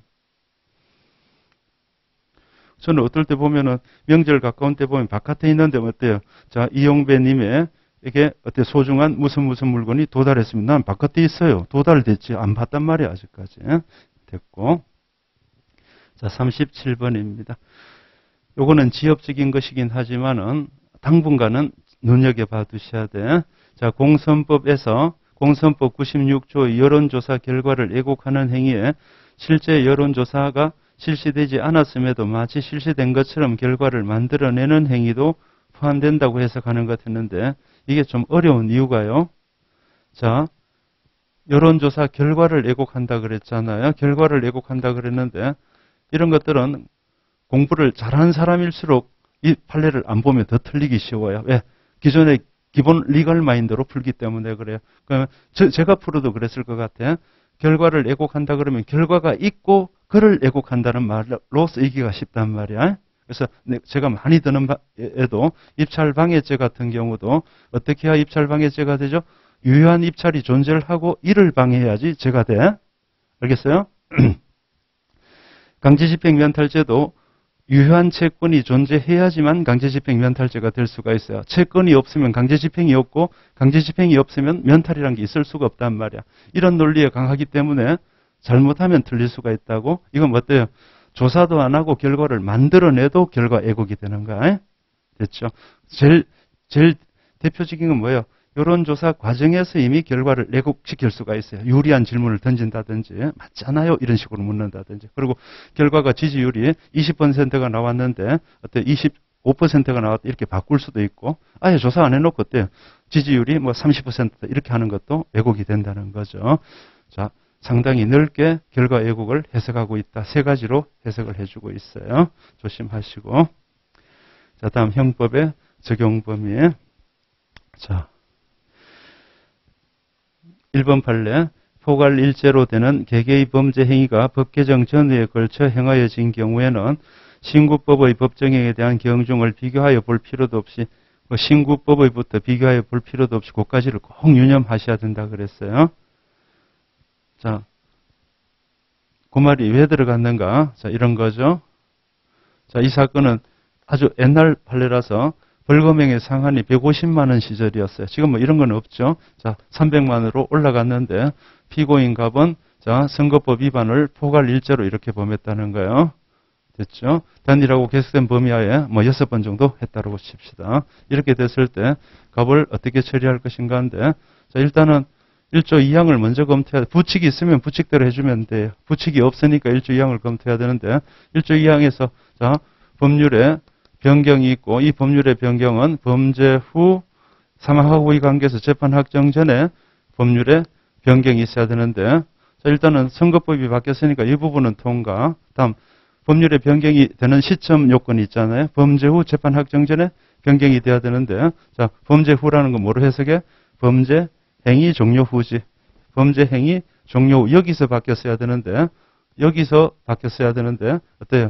저는 어떨 때 보면은 명절 가까운 때 보면 바깥에 있는데 어때요? 자, 이용배님의 이게 어때 소중한 무슨 무슨 물건이 도달했으면 난 바깥에 있어요. 도달됐지 안 봤단 말이야 아직까지. 됐고. 자, 삼십칠 번입니다. 요거는 지엽적인 것이긴 하지만은 당분간은 눈여겨봐 두셔야 돼. 자, 공선법에서 공선법 구십육 조 여론조사 결과를 왜곡하는 행위에 실제 여론조사가 실시되지 않았음에도 마치 실시된 것처럼 결과를 만들어내는 행위도 포함된다고 해석하는 것 같았는데 이게 좀 어려운 이유가요. 자, 여론조사 결과를 왜곡한다 그랬잖아요. 결과를 왜곡한다 그랬는데 이런 것들은 공부를 잘하는 사람일수록 이 판례를 안 보면 더 틀리기 쉬워요. 왜? 기존의 기본 리걸 마인드로 풀기 때문에 그래요. 그러면 저, 제가 풀어도 그랬을 것 같아요. 결과를 왜곡한다 그러면 결과가 있고 그를 왜곡한다는 말로 쓰이기가 쉽단 말이야. 그래서 제가 많이 드는 바에도 입찰방해죄 같은 경우도 어떻게 해야 입찰방해죄가 되죠? 유효한 입찰이 존재를 하고 이를 방해해야지 죄가 돼. 알겠어요? 강제집행면탈죄도 유효한 채권이 존재해야지만 강제집행면탈죄가 될 수가 있어요. 채권이 없으면 강제집행이 없고 강제집행이 없으면 면탈이라는 게 있을 수가 없단 말이야. 이런 논리에 강하기 때문에 잘못하면 틀릴 수가 있다고. 이건 어때요? 조사도 안 하고 결과를 만들어내도 결과 왜곡이 되는 거야. 됐죠? 제일 제일 대표적인 건 뭐예요? 여론조사 과정에서 이미 결과를 왜곡시킬 수가 있어요. 유리한 질문을 던진다든지 맞잖아요 이런 식으로 묻는다든지. 그리고 결과가 지지율이 이십 퍼센트가 나왔는데 어때 이십오 퍼센트가 나왔다 이렇게 바꿀 수도 있고 아예 조사 안 해놓고 어때요? 지지율이 뭐 삼십 퍼센트 이렇게 하는 것도 왜곡이 된다는 거죠. 자, 상당히 넓게 결과 왜곡을 해석하고 있다. 세 가지로 해석을 해주고 있어요. 조심하시고. 자, 다음 형법의 적용 범위. 자. 일 번 판례, 포괄 일제로 되는 개개의 범죄 행위가 법 개정 전후에 걸쳐 행하여진 경우에는 신구법의 법정행위에 대한 경중을 비교하여 볼 필요도 없이 뭐 신구법의부터 비교하여 볼 필요도 없이 그것까지를 꼭 유념하셔야 된다 그랬어요. 자, 그 말이 왜 들어갔는가? 자, 이런 거죠. 자, 이 사건은 아주 옛날 판례라서 벌금형의 상한이 백오십만 원 시절이었어요. 지금 뭐 이런 건 없죠. 자, 삼백만 원으로 올라갔는데 피고인 갑은 자, 선거법 위반을 포괄 일제로 이렇게 범했다는 거예요. 됐죠? 단일하고 계속된 범위 하에 뭐 여섯 번 정도 했다고 칩시다. 이렇게 됐을 때 갑을 어떻게 처리할 것인가 한데 자, 일단은 일조 이 항을 먼저 검토해야 돼. 부칙이 있으면 부칙대로 해주면 돼요. 부칙이 없으니까 일조 이 항을 검토해야 되는데 일조 이 항에서 자, 법률에 변경이 있고 이 법률의 변경은 범죄 후 사망하고의 관계에서 재판 확정 전에 법률에 변경이 있어야 되는데 자, 일단은 선거법이 바뀌었으니까 이 부분은 통과. 다음 법률의 변경이 되는 시점 요건이 있잖아요. 범죄 후 재판 확정 전에 변경이 돼야 되는데 자, 범죄 후라는 건 뭐로 해석해? 범죄 행위 종료 후지. 범죄 행위 종료 후 여기서 바뀌었어야 되는데 여기서 바뀌었어야 되는데 어때요?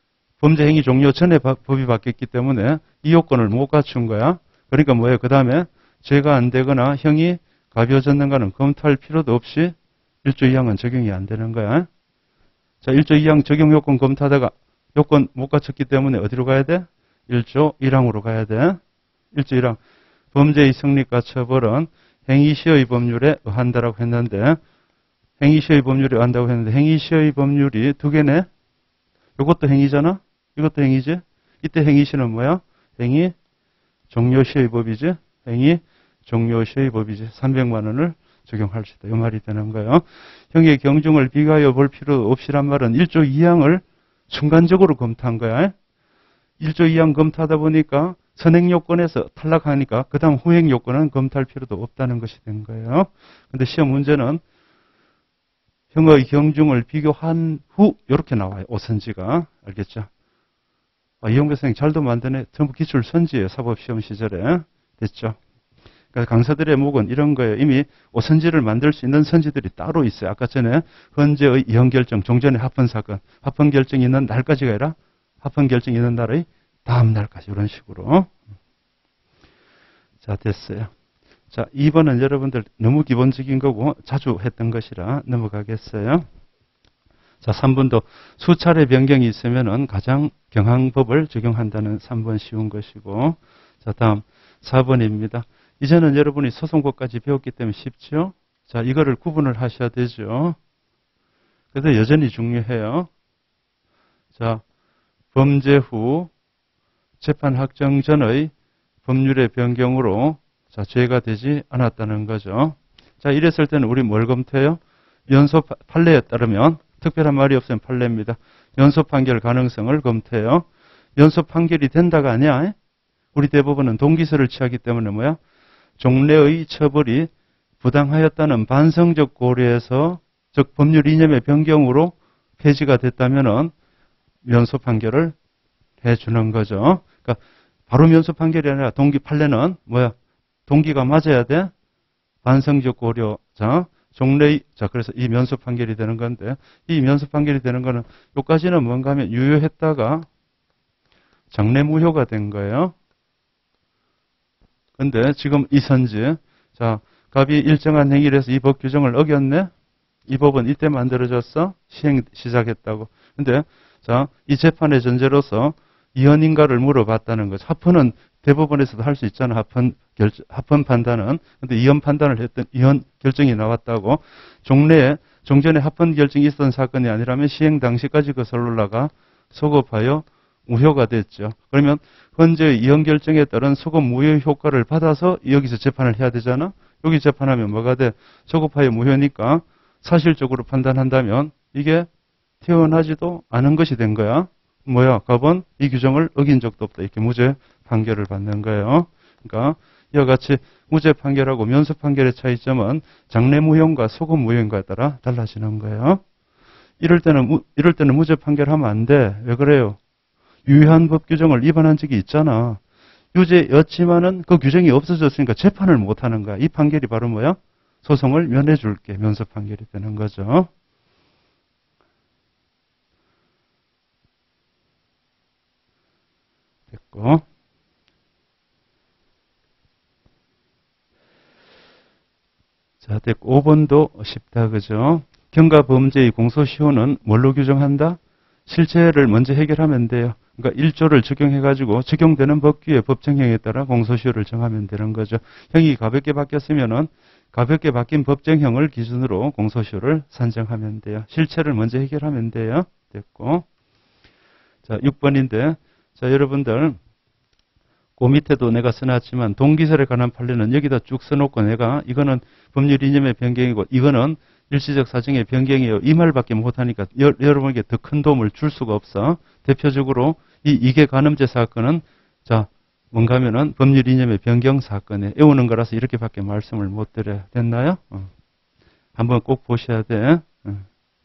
범죄 행위 종료 전에 법이 바뀌었기 때문에 이 요건을 못 갖춘 거야. 그러니까 뭐예요? 그 다음에 죄가 안 되거나 형이 가벼워졌는가는 검토할 필요도 없이 일조 이 항은 적용이 안 되는 거야. 자, 일조 이 항 적용 요건 검토하다가 요건 못 갖췄기 때문에 어디로 가야 돼? 일조 일 항으로 가야 돼. 일조 일 항. 범죄의 성립과 처벌은 행위시의 법률에 의한다라고 했는데 행위시의 법률에 의한다고 했는데 행위시의 법률이 두 개네. 이것도 행위잖아. 이것도 행위지. 이때 행위시는 뭐야? 행위 종료시의 법이지. 행위 종료시의 법이지. 삼백만 원을 적용할 수 있다. 이 말이 되는 거예요. 형의 경중을 비교하여 볼 필요 없이란 말은 일조 이 항을 순간적으로 검토한 거야. 일조 이 항 검토하다 보니까 선행요건에서 탈락하니까 그 다음 후행요건은 검토할 필요도 없다는 것이 된 거예요. 근데 시험 문제는 형의 경중을 비교한 후 이렇게 나와요. 오선지가. 알겠죠? 아, 이용배 선생님 잘도 만드네. 전부 기출 선지예요. 사법시험 시절에. 됐죠? 그러니까 강사들의 목은 이런 거예요. 이미 오선지를 만들 수 있는 선지들이 따로 있어요. 아까 전에 헌재의 이혼결정, 종전의 합헌사건, 합헌결정이 있는 날까지가 아니라 합헌결정이 있는 날의 다음 날까지 이런 식으로. 자, 됐어요. 자, 이 번은 여러분들 너무 기본적인 거고 자주 했던 것이라 넘어가겠어요. 자, 삼 번도 수차례 변경이 있으면은 가장 경항법을 적용한다는 삼 번 쉬운 것이고. 자, 다음 사 번입니다. 이제는 여러분이 소송법까지 배웠기 때문에 쉽죠? 자, 이거를 구분을 하셔야 되죠. 그래도 여전히 중요해요. 자, 범죄 후 재판 확정 전의 법률의 변경으로 자, 죄가 되지 않았다는 거죠. 자, 이랬을 때는 우리 뭘 검토해요? 연소 판례에 따르면 특별한 말이 없으면 판례입니다. 연소 판결 가능성을 검토해요. 연소 판결이 된다가 아니야. 우리 대법원은 동기서를 취하기 때문에 뭐야? 종래의 처벌이 부당하였다는 반성적 고려에서 즉 법률 이념의 변경으로 폐지가 됐다면은 면소 판결을 해주는 거죠. 그러니까 바로 면소 판결이 아니라 동기 판례는 뭐야? 동기가 맞아야 돼. 반성적 고려. 자, 종래의 자 그래서 이 면소 판결이 되는 건데 이 면소 판결이 되는 거는 여기까지는 뭔가 하면 유효했다가 장래무효가 된 거예요. 근데 지금 이 선지, 자, 갑이 일정한 행위를 해서 이 법 규정을 어겼네? 이 법은 이때 만들어졌어? 시행 시작했다고. 근데, 자, 이 재판의 전제로서 이혼인가를 물어봤다는 거죠. 합헌은 대법원에서도 할 수 있잖아. 합헌 결, 합헌 판단은. 근데 이혼 판단을 했던, 이혼 결정이 나왔다고. 종래에, 종전에 합헌 결정이 있었던 사건이 아니라면 시행 당시까지 거슬러 올라가 소급하여 무효가 됐죠. 그러면 현재의 이혼 결정에 따른 소급 무효 효과를 받아서 여기서 재판을 해야 되잖아. 여기 재판하면 뭐가 돼? 소급하여 무효니까 사실적으로 판단한다면 이게 태어나지도 않은 것이 된 거야. 뭐야? 갑은 이 규정을 어긴 적도 없다. 이렇게 무죄 판결을 받는 거예요. 그러니까 이와 같이 무죄 판결하고 면소 판결의 차이점은 장래무효인가 소급무효인가에 따라 달라지는 거예요. 이럴 때는 이럴 때는 무죄 판결하면 안 돼. 왜 그래요? 유효한 법 규정을 위반한 적이 있잖아. 유죄였지만은 그 규정이 없어졌으니까 재판을 못 하는 거야. 이 판결이 바로 뭐야? 소송을 면해줄게. 면소 판결이 되는 거죠. 됐고. 자, 됐고. 오 번도 쉽다. 그죠? 경과 범죄의 공소시효는 뭘로 규정한다? 실체를 먼저 해결하면 돼요. 그러니까 일 조를 적용해가지고 적용되는 법규의 법정형에 따라 공소시효를 정하면 되는 거죠. 형이 가볍게 바뀌었으면은 가볍게 바뀐 법정형을 기준으로 공소시효를 산정하면 돼요. 실체를 먼저 해결하면 돼요. 됐고. 자, 육 번인데, 자, 여러분들, 그 밑에도 내가 써놨지만 동기설에 관한 판례는 여기다 쭉 써놓고 내가 이거는 법률 이념의 변경이고 이거는 일시적 사정의 변경이에요. 이 말밖에 못하니까 여, 여러분에게 더 큰 도움을 줄 수가 없어. 대표적으로 이 이계 간음죄 사건은 자 뭔가 하면은 법률 이념의 변경 사건에 애우는 거라서 이렇게밖에 말씀을 못 드려요. 됐나요? 어. 한번 꼭 보셔야 돼. 어.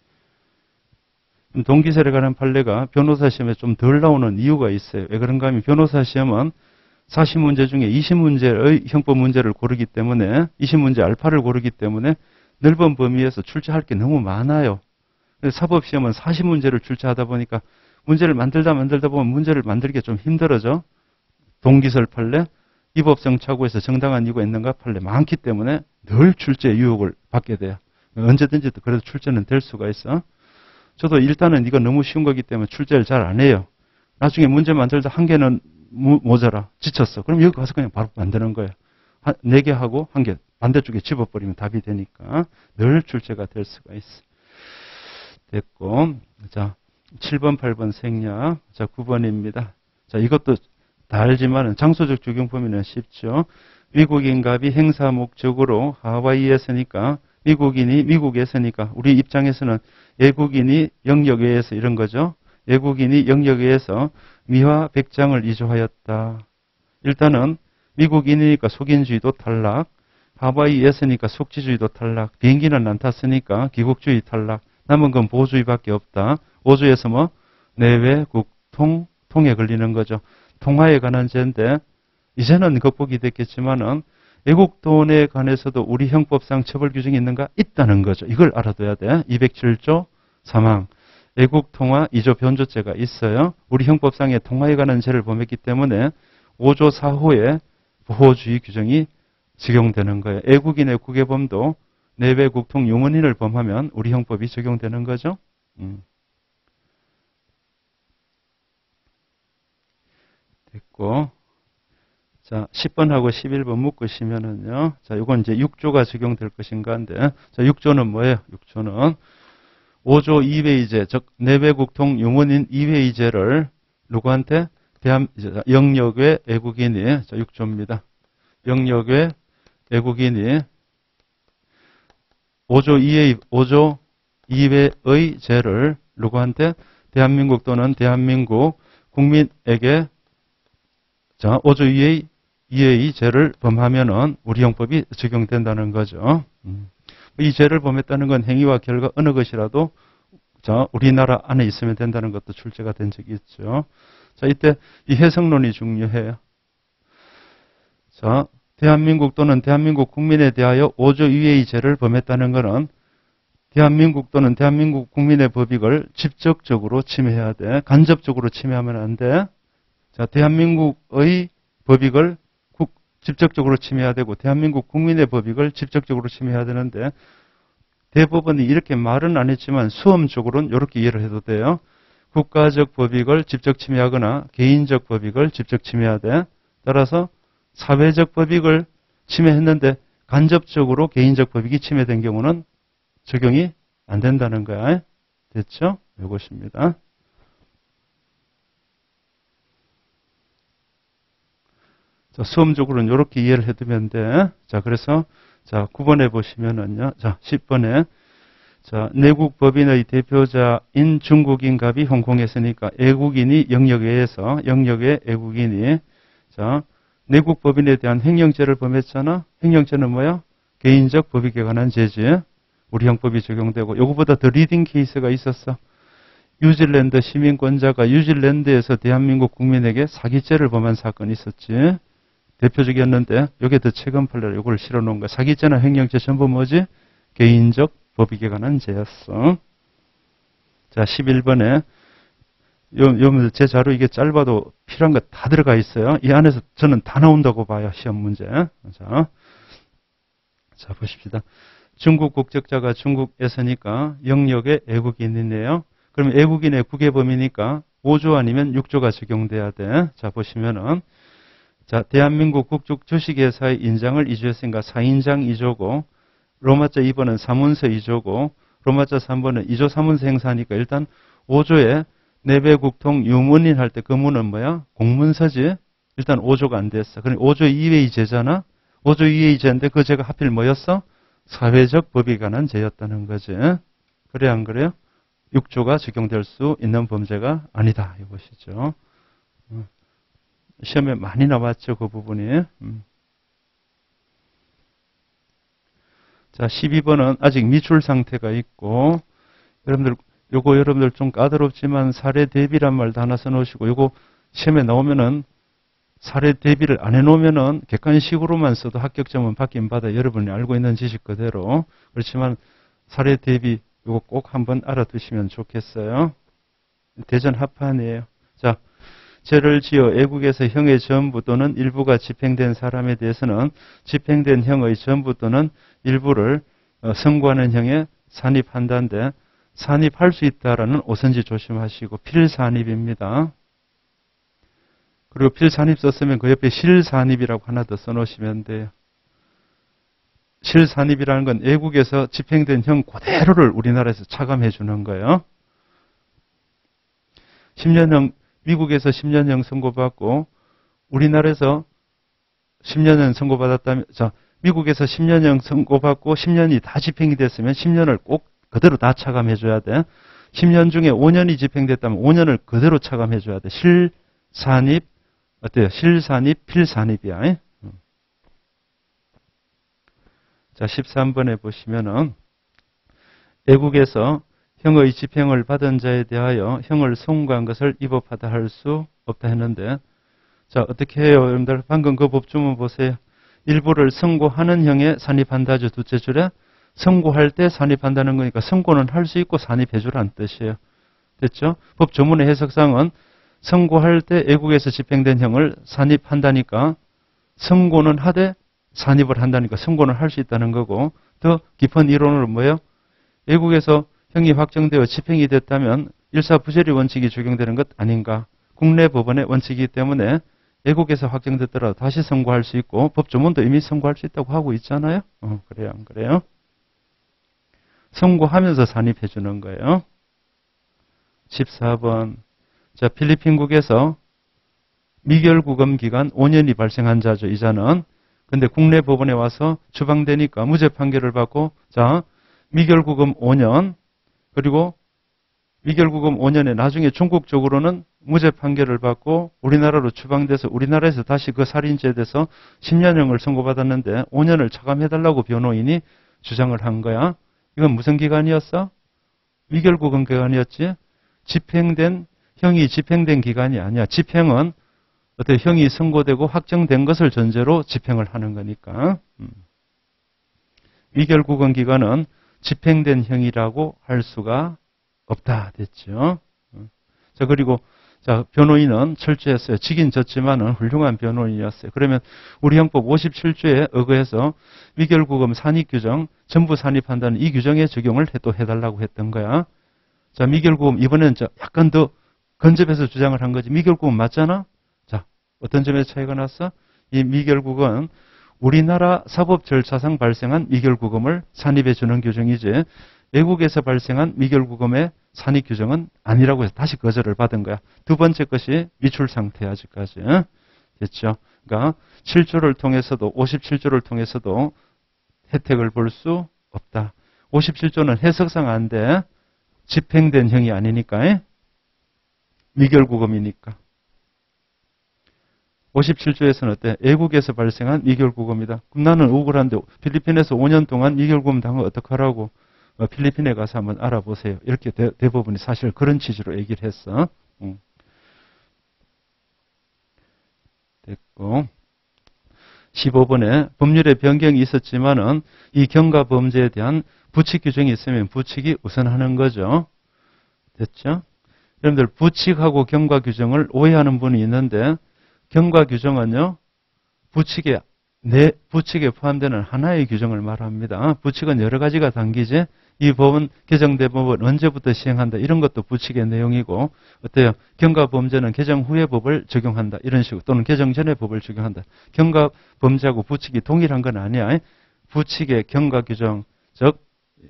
동기설에 관한 판례가 변호사 시험에 좀 덜 나오는 이유가 있어요. 왜 그런가 하면 변호사 시험은 사십 문제 중에 이십 문제의 형법 문제를 고르기 때문에 이십 문제 알파를 고르기 때문에 넓은 범위에서 출제할 게 너무 많아요. 사법시험은 사십 문제를 출제하다 보니까 문제를 만들다 만들다 보면 문제를 만들기 좀 힘들어져. 동기설 판례, 위법성 착오에서 정당한 이유가 있는가 판례 많기 때문에 늘 출제 유혹을 받게 돼요. 언제든지 그래도 출제는 될 수가 있어. 저도 일단은 이거 너무 쉬운 거기 때문에 출제를 잘 안 해요. 나중에 문제 만들다 한 개는 모자라, 지쳤어. 그럼 여기 가서 그냥 바로 만드는 거예요. 네 개 하고 한 개 반대쪽에 집어버리면 답이 되니까 늘 출제가 될 수가 있어. 됐고. 자, 칠 번, 팔 번 생략. 자, 구 번입니다. 자, 이것도 다 알지만 장소적 적용 범위는 쉽죠. 미국인 갑이 행사 목적으로 하와이에서니까 미국인이 미국에서니까 우리 입장에서는 외국인이 영역외에서 이런 거죠. 외국인이 영역외에서 미화 백장을 이주하였다. 일단은 미국인이니까 속인주의도 탈락. 하와이에서니까 속지주의도 탈락. 비행기는 안 탔으니까 귀국주의 탈락. 남은 건 보호주의밖에 없다. 오주에서 뭐 내외, 국통, 통에 걸리는 거죠. 통화에 관한 죄인데 이제는 극복이 됐겠지만은 애국돈에 관해서도 우리 형법상 처벌 규정이 있는가? 있다는 거죠. 이걸 알아둬야 돼. 이백칠 조 사망. 애국통화 이 조 변조죄가 있어요. 우리 형법상의 통화에 관한 죄를 범했기 때문에 오 조 사 호에 보호주의 규정이 적용되는 거예요. 애국인의 국외범도 내외 국통 유문인을 범하면 우리 형법이 적용되는 거죠. 음. 됐고. 자, 십 번하고 십일 번 묶으시면은요. 자, 이건 이제 육 조가 적용될 것인가 한데. 자, 육 조는 뭐예요? 육 조는 오 조 이외의죄, 즉 내외국통 유문인 이외의죄를 누구한테? 대한 영역외 애국인이, 자, 육 조입니다. 영역외 애국인이 오 조 이외의, 오 조 이외의 죄를 누구한테? 대한민국 또는 대한민국 국민에게 자, 오 조 이외의, 이외의 죄를 범하면은 우리 형법이 적용된다는 거죠. 음. 이 죄를 범했다는 건 행위와 결과 어느 것이라도 자, 우리나라 안에 있으면 된다는 것도 출제가 된 적이 있죠. 자, 이때 이 해석론이 중요해요. 자, 대한민국 또는 대한민국 국민에 대하여 오 조 이외의 죄를 범했다는 것은 대한민국 또는 대한민국 국민의 법익을 직접적으로 침해해야 돼. 간접적으로 침해하면 안 돼. 자, 대한민국의 법익을 국, 직접적으로 침해해야 되고 대한민국 국민의 법익을 직접적으로 침해해야 되는데 대법원이 이렇게 말은 안 했지만 수험적으로는 이렇게 이해를 해도 돼요. 국가적 법익을 직접 침해하거나 개인적 법익을 직접 침해해야 돼. 따라서 사회적 법익을 침해했는데 간접적으로 개인적 법익이 침해된 경우는 적용이 안 된다는 거야. 됐죠? 이것입니다. 자, 수험적으로는 이렇게 이해를 해두면 돼. 자, 그래서 자, 구 번에 보시면은요. 자, 십 번에 자, 내국 법인의 대표자인 중국인 갑이 홍콩에 있으니까 애국인이 영역외에서 영역외 애국인이 자, 내국 법인에 대한 횡령죄를 범했잖아. 횡령죄는 뭐야? 개인적 법익에 관한 죄지. 우리 형법이 적용되고 요거보다 더 리딩 케이스가 있었어. 뉴질랜드 시민권자가 뉴질랜드에서 대한민국 국민에게 사기죄를 범한 사건이 있었지. 대표적이었는데 여기에 더 최근 판례로 이걸 실어놓은 거야. 사기죄나 횡령죄 전부 뭐지? 개인적 법익에 관한 죄였어. 자, 십일 번에 요, 제 자료 이게 짧아도 필요한 거 다 들어가 있어요. 이 안에서 저는 다 나온다고 봐요. 시험 문제. 자, 자 보십시다. 중국 국적자가 중국에서니까 영역의 애국인이네요. 그럼 애국인의 국외범이니까 오 조 아니면 육 조가 적용돼야 돼. 자, 보시면은 자, 대한민국 국적 주식회사의 인장을 이주했으니까 사 인장 이 조고 로마자 이 번은 사문서 이 조고 로마자 삼 번은 이 조 사문서 행사하니까 일단 오 조에 내외국통 유문인 할 때 그 문은 뭐야? 공문서지. 일단 오 조가 안 됐어. 그럼 오 조 이외의 죄잖아. 오 조 이외의 죄인데 그 죄가 하필 뭐였어? 사회적 법익에 관한 죄였다는 거지. 그래 안 그래요? 육 조가 적용될 수 있는 범죄가 아니다. 이것이죠. 시험에 많이 나왔죠. 그 부분이. 자, 십이 번은 아직 미출 상태가 있고 여러분들 요거 여러분들 좀 까다롭지만 사례 대비란 말도 하나 써놓으시고 요거 시험에 나오면은 사례 대비를 안 해놓으면은 객관식으로만 써도 합격점은 받긴 받아. 여러분이 알고 있는 지식 그대로. 그렇지만 사례 대비 요거 꼭 한번 알아두시면 좋겠어요. 대전 합판이에요. 자, 죄를 지어 애국에서 형의 전부 또는 일부가 집행된 사람에 대해서는 집행된 형의 전부 또는 일부를 선고하는 형에 산입한다는데 산입할 수 있다라는 오선지 조심하시고 필산입입니다. 그리고 필산입 썼으면 그 옆에 실산입이라고 하나 더 써놓으시면 돼요. 실산입이라는 건 애국에서 집행된 형 그대로를 우리나라에서 차감해 주는 거예요. 십 년형 미국에서 십 년형 선고받고 우리나라에서 십 년형 선고받았다면 자 미국에서 십 년형 선고받고 십 년이 다 집행이 됐으면 십 년을 꼭 그대로 다 차감해 줘야 돼. 십 년 중에 오 년이 집행됐다면 오 년을 그대로 차감해 줘야 돼. 실산입 어때요? 실산입, 필산입이야. 자, 십삼 번에 보시면은 애국에서 형의 집행을 받은 자에 대하여 형을 선고한 것을 위법하다 할 수 없다 했는데, 자, 어떻게 해요? 여러분들, 방금 그 법주문 보세요. 일부를 선고하는 형에 산입한다죠. 둘째 줄에. 선고할 때 산입한다는 거니까 선고는 할 수 있고 산입해 주라는 뜻이에요. 됐죠? 법조문의 해석상은 선고할 때 애국에서 집행된 형을 산입한다니까 선고는 하되 산입을 한다니까 선고는 할 수 있다는 거고, 더 깊은 이론으로 뭐예요? 애국에서 형이 확정되어 집행이 됐다면 일사부재리 원칙이 적용되는 것 아닌가? 국내 법원의 원칙이기 때문에 애국에서 확정됐더라도 다시 선고할 수 있고 법조문도 이미 선고할 수 있다고 하고 있잖아요. 어, 그래요, 안 그래요? 선고하면서 산입해 주는 거예요. 십사 번. 자, 필리핀국에서 미결구금 기간 오 년이 발생한 자죠, 이자는. 근데 국내 법원에 와서 추방되니까 무죄 판결을 받고, 자, 미결구금 오 년, 그리고 미결구금 오 년에 나중에 중국 쪽으로는 무죄 판결을 받고 우리나라로 추방돼서 우리나라에서 다시 그 살인죄에 대해서 십 년형을 선고받았는데 오 년을 차감해달라고 변호인이 주장을 한 거야. 이건 무슨 기간이었어? 미결구금 기간이었지. 집행된, 형이 집행된 기간이 아니야. 집행은 어떻게 형이 선고되고 확정된 것을 전제로 집행을 하는 거니까. 음. 미결구금 기간은 집행된 형이라고 할 수가 없다. 됐죠? 자, 그리고, 자, 변호인은 철저했어요. 지긴 졌지만은 훌륭한 변호인이었어요. 그러면 우리 형법 오십칠 조에 의거해서 미결구금 산입규정, 전부 산입한다는 이 규정에 적용을 또 해달라고 했던 거야. 자, 미결구금, 이번에는 약간 더 건접해서 주장을 한 거지. 미결구금 맞잖아? 자, 어떤 점에서 차이가 났어? 이 미결구금은 우리나라 사법 절차상 발생한 미결구금을 산입해 주는 규정이지, 외국에서 발생한 미결구금의 산입 규정은 아니라고 해서 다시 거절을 받은 거야. 두 번째 것이 미출 상태야, 아직까지. 됐죠? 그러니까 칠 조를 통해서도, 오십칠 조를 통해서도 혜택을 볼 수 없다. 오십칠 조는 해석상 안 돼. 집행된 형이 아니니까. 미결구금이니까. 오십칠 조에서는 어때? 외국에서 발생한 미결구금이다. 그럼 나는 억울한데 필리핀에서 오 년 동안 미결구금 당하면 어떡하라고? 필리핀에 가서 한번 알아보세요. 이렇게 대, 대법원이 사실 그런 취지로 얘기를 했어. 응. 됐고. 십오 번에 법률의 변경이 있었지만은 이 경과 범죄에 대한 부칙 규정이 있으면 부칙이 우선하는 거죠. 됐죠? 여러분들 부칙하고 경과 규정을 오해하는 분이 있는데, 경과 규정은요, 부칙에, 내 부칙에 포함되는 하나의 규정을 말합니다. 부칙은 여러 가지가 담기지, 이 법은 개정된 법은 언제부터 시행한다, 이런 것도 부칙의 내용이고, 어때요? 경과 범죄는 개정 후의 법을 적용한다, 이런 식으로, 또는 개정 전의 법을 적용한다. 경과 범죄하고 부칙이 동일한 건 아니야. 부칙의 경과 규정, 즉,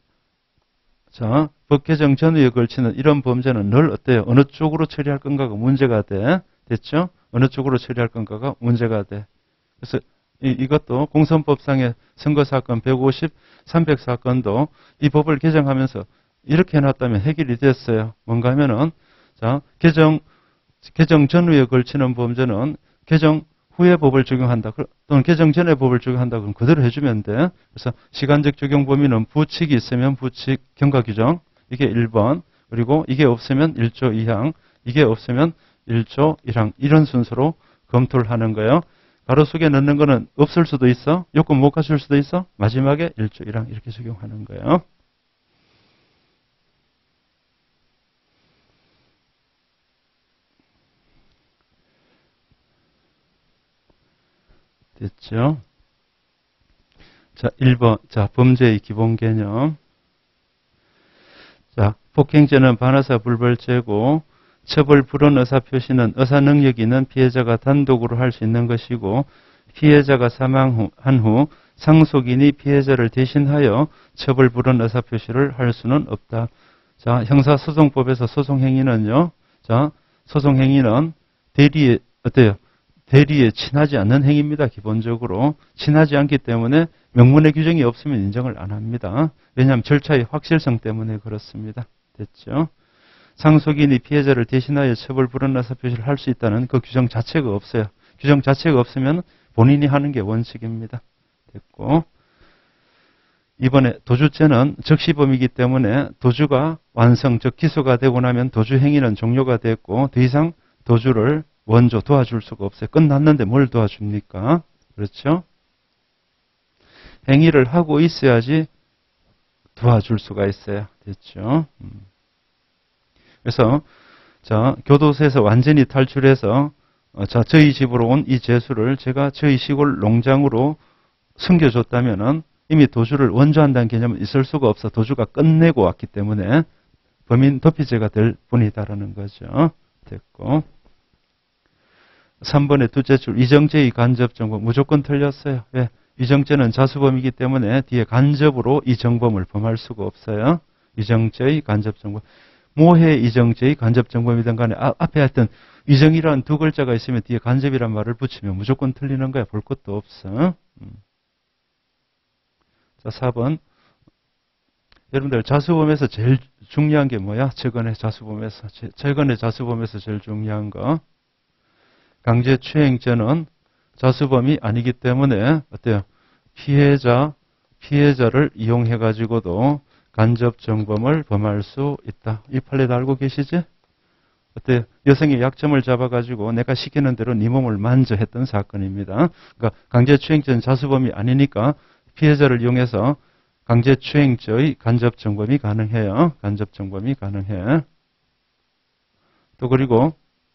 자, 법 개정 전후에 걸치는 이런 범죄는 늘 어때요? 어느 쪽으로 처리할 건가가 문제가 돼. 됐죠? 어느 쪽으로 처리할 건가가 문제가 돼. 그래서 이, 이것도 공선법상의 선거사건 백오십, 삼백 사건도 이 법을 개정하면서 이렇게 해놨다면 해결이 됐어요. 뭔가 하면은, 자, 개정, 개정 전후에 걸치는 범죄는 개정 후에 법을 적용한다. 또는 개정 전에 법을 적용한다. 그럼 그대로 해주면 돼. 그래서 시간적 적용 범위는 부칙이 있으면 부칙 경과 규정. 이게 일 번. 그리고 이게 없으면 일 조 이 항. 이게 없으면 일 조 일 항. 이런 순서로 검토를 하는 거예요. 가로 속에 넣는 거는 없을 수도 있어. 요건 못 갖출 수도 있어. 마지막에 일 조 일 항 이렇게 적용하는 거예요. 됐죠? 자, 일 번. 자, 범죄의 기본 개념. 자, 폭행죄는 반의사 불벌죄고, 처벌 불원 의사 표시는 의사 능력이 있는 피해자가 단독으로 할 수 있는 것이고, 피해자가 사망한 후 상속인이 피해자를 대신하여 처벌 불원 의사 표시를 할 수는 없다. 자, 형사소송법에서 소송행위는요, 자, 소송행위는 대리에, 어때요? 대리에 친하지 않는 행위입니다. 기본적으로. 친하지 않기 때문에 명문의 규정이 없으면 인정을 안 합니다. 왜냐하면 절차의 확실성 때문에 그렇습니다. 됐죠? 상속인이 피해자를 대신하여 처벌 불원 의사 표시를 할 수 있다는 그 규정 자체가 없어요. 규정 자체가 없으면 본인이 하는 게 원칙입니다. 됐고. 이번에 도주죄는 적시범이기 때문에 도주가 완성, 즉 기소가 되고 나면 도주 행위는 종료가 됐고 더 이상 도주를 원조 도와줄 수가 없어요. 끝났는데 뭘 도와줍니까? 그렇죠? 행위를 하고 있어야지 도와줄 수가 있어요. 됐죠? 그래서 자 교도소에서 완전히 탈출해서 어, 자 저희 집으로 온 이 죄수를 제가 저희 시골 농장으로 숨겨줬다면은 이미 도주를 원조한다는 개념은 있을 수가 없어. 도주가 끝내고 왔기 때문에 범인 도피죄가 될 뿐이다라는 거죠. 됐고. 삼 번의 둘째 줄 이정죄의 간접정범 무조건 틀렸어요. 왜? 이정죄는 자수범이기 때문에 뒤에 간접으로 이 정범을 범할 수가 없어요. 이정죄의 간접정범. 모해 이정죄의 간접정범이든 간에 아, 앞에 하여튼 이정이라는 두 글자가 있으면 뒤에 간접이란 말을 붙이면 무조건 틀리는 거야. 볼 것도 없어. 음. 자, 사 번. 여러분들 자수범에서 제일 중요한 게 뭐야? 최근에 자수범에서. 최근에 자수범에서 제일 중요한 거. 강제추행죄는 자수범이 아니기 때문에 어때요? 피해자, 피해자를 이용해 가지고도 간접정범을 범할 수 있다. 이 판례도 알고 계시지? 어때요? 여성의 약점을 잡아가지고 내가 시키는 대로 네 몸을 만져 했던 사건입니다. 그러니까 강제추행죄는 자수범이 아니니까 피해자를 이용해서 강제추행죄의 간접정범이 가능해요. 간접정범이 가능해. 또 그리고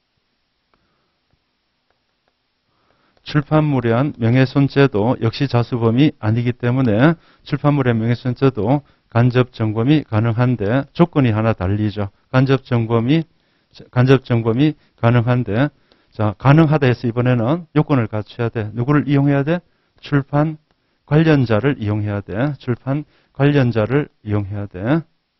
출판물에 의한 명예훼손죄도 역시 자수범이 아니기 때문에 출판물에 의한 명예훼손죄도 간접정범이 가능한데 조건이 하나 달리죠. 간접정범이 간접정범이 가능한데 자 가능하다 해서 이번에는 요건을 갖춰야 돼. 누구를 이용해야 돼? 출판 관련자를 이용해야 돼. 출판 관련자를 이용해야 돼.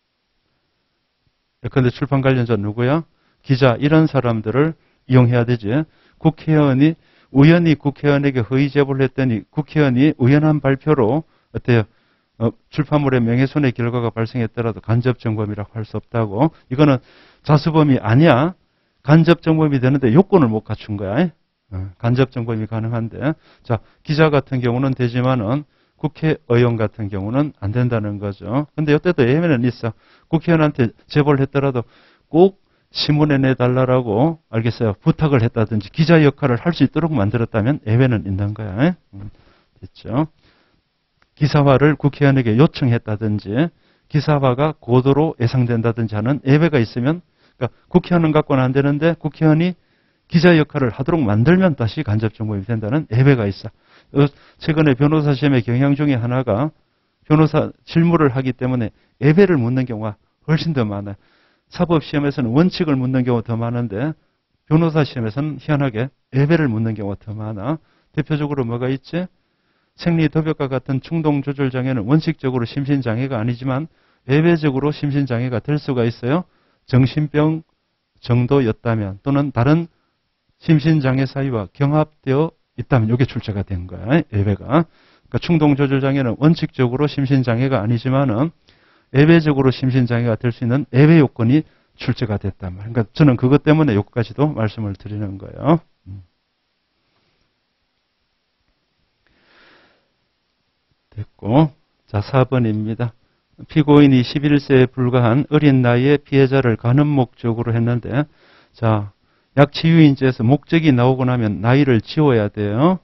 그런데 출판 관련자 누구야? 기자 이런 사람들을 이용해야 되지. 국회의원이 우연히 국회의원에게 허위 제보를 했더니 국회의원이 우연한 발표로 어때요? 어, 출판물의 명예손해 결과가 발생했더라도 간접정범이라고 할 수 없다고. 이거는 자수범이 아니야. 간접정범이 되는데 요건을 못 갖춘 거야. 어, 간접정범이 가능한데 자 기자 같은 경우는 되지만은 국회의원 같은 경우는 안 된다는 거죠. 근데 이때도 예외는 있어. 국회의원한테 제보를 했더라도 꼭 신문에 내달라고 알겠어요. 부탁을 했다든지 기자 역할을 할 수 있도록 만들었다면 예외는 있는 거야. 음, 됐죠. 기사화를 국회의원에게 요청했다든지 기사화가 고도로 예상된다든지 하는 예외가 있으면 그러니까 국회의원은 갖고는 안 되는데 국회의원이 기자 역할을 하도록 만들면 다시 간접정범이 된다는 예외가 있어. 최근에 변호사 시험의 경향 중에 하나가 변호사 실무를 하기 때문에 예외를 묻는 경우가 훨씬 더 많아요. 사법시험에서는 원칙을 묻는 경우가 더 많은데 변호사 시험에서는 희한하게 예외를 묻는 경우가 더 많아. 대표적으로 뭐가 있지? 생리도벽과 같은 충동조절장애는 원칙적으로 심신장애가 아니지만 예외적으로 심신장애가 될 수가 있어요. 정신병 정도였다면 또는 다른 심신장애 사유와 경합되어 있다면 이게 출제가 된 거야. 예외가. 그러니까 충동조절장애는 원칙적으로 심신장애가 아니지만은 예외적으로 심신장애가 될 수 있는 예외 요건이 출제가 됐단 말이에요. 그러니까 저는 그것 때문에 여기까지도 말씀을 드리는 거예요. 됐고. 자, 사 번입니다. 피고인이 십일 세에 불과한 어린 나이에 피해자를 가늠 목적으로 했는데, 자, 약치유인죄에서 목적이 나오고 나면 나이를 지워야 돼요.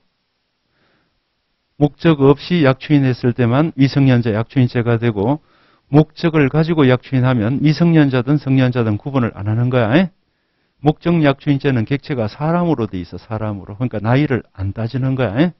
목적 없이 약추인했을 때만 미성년자 약추인죄가 되고, 목적을 가지고 약추인하면 미성년자든 성년자든 구분을 안 하는 거야. 목적 약추인죄는 객체가 사람으로 돼 있어, 사람으로. 그러니까 나이를 안 따지는 거야.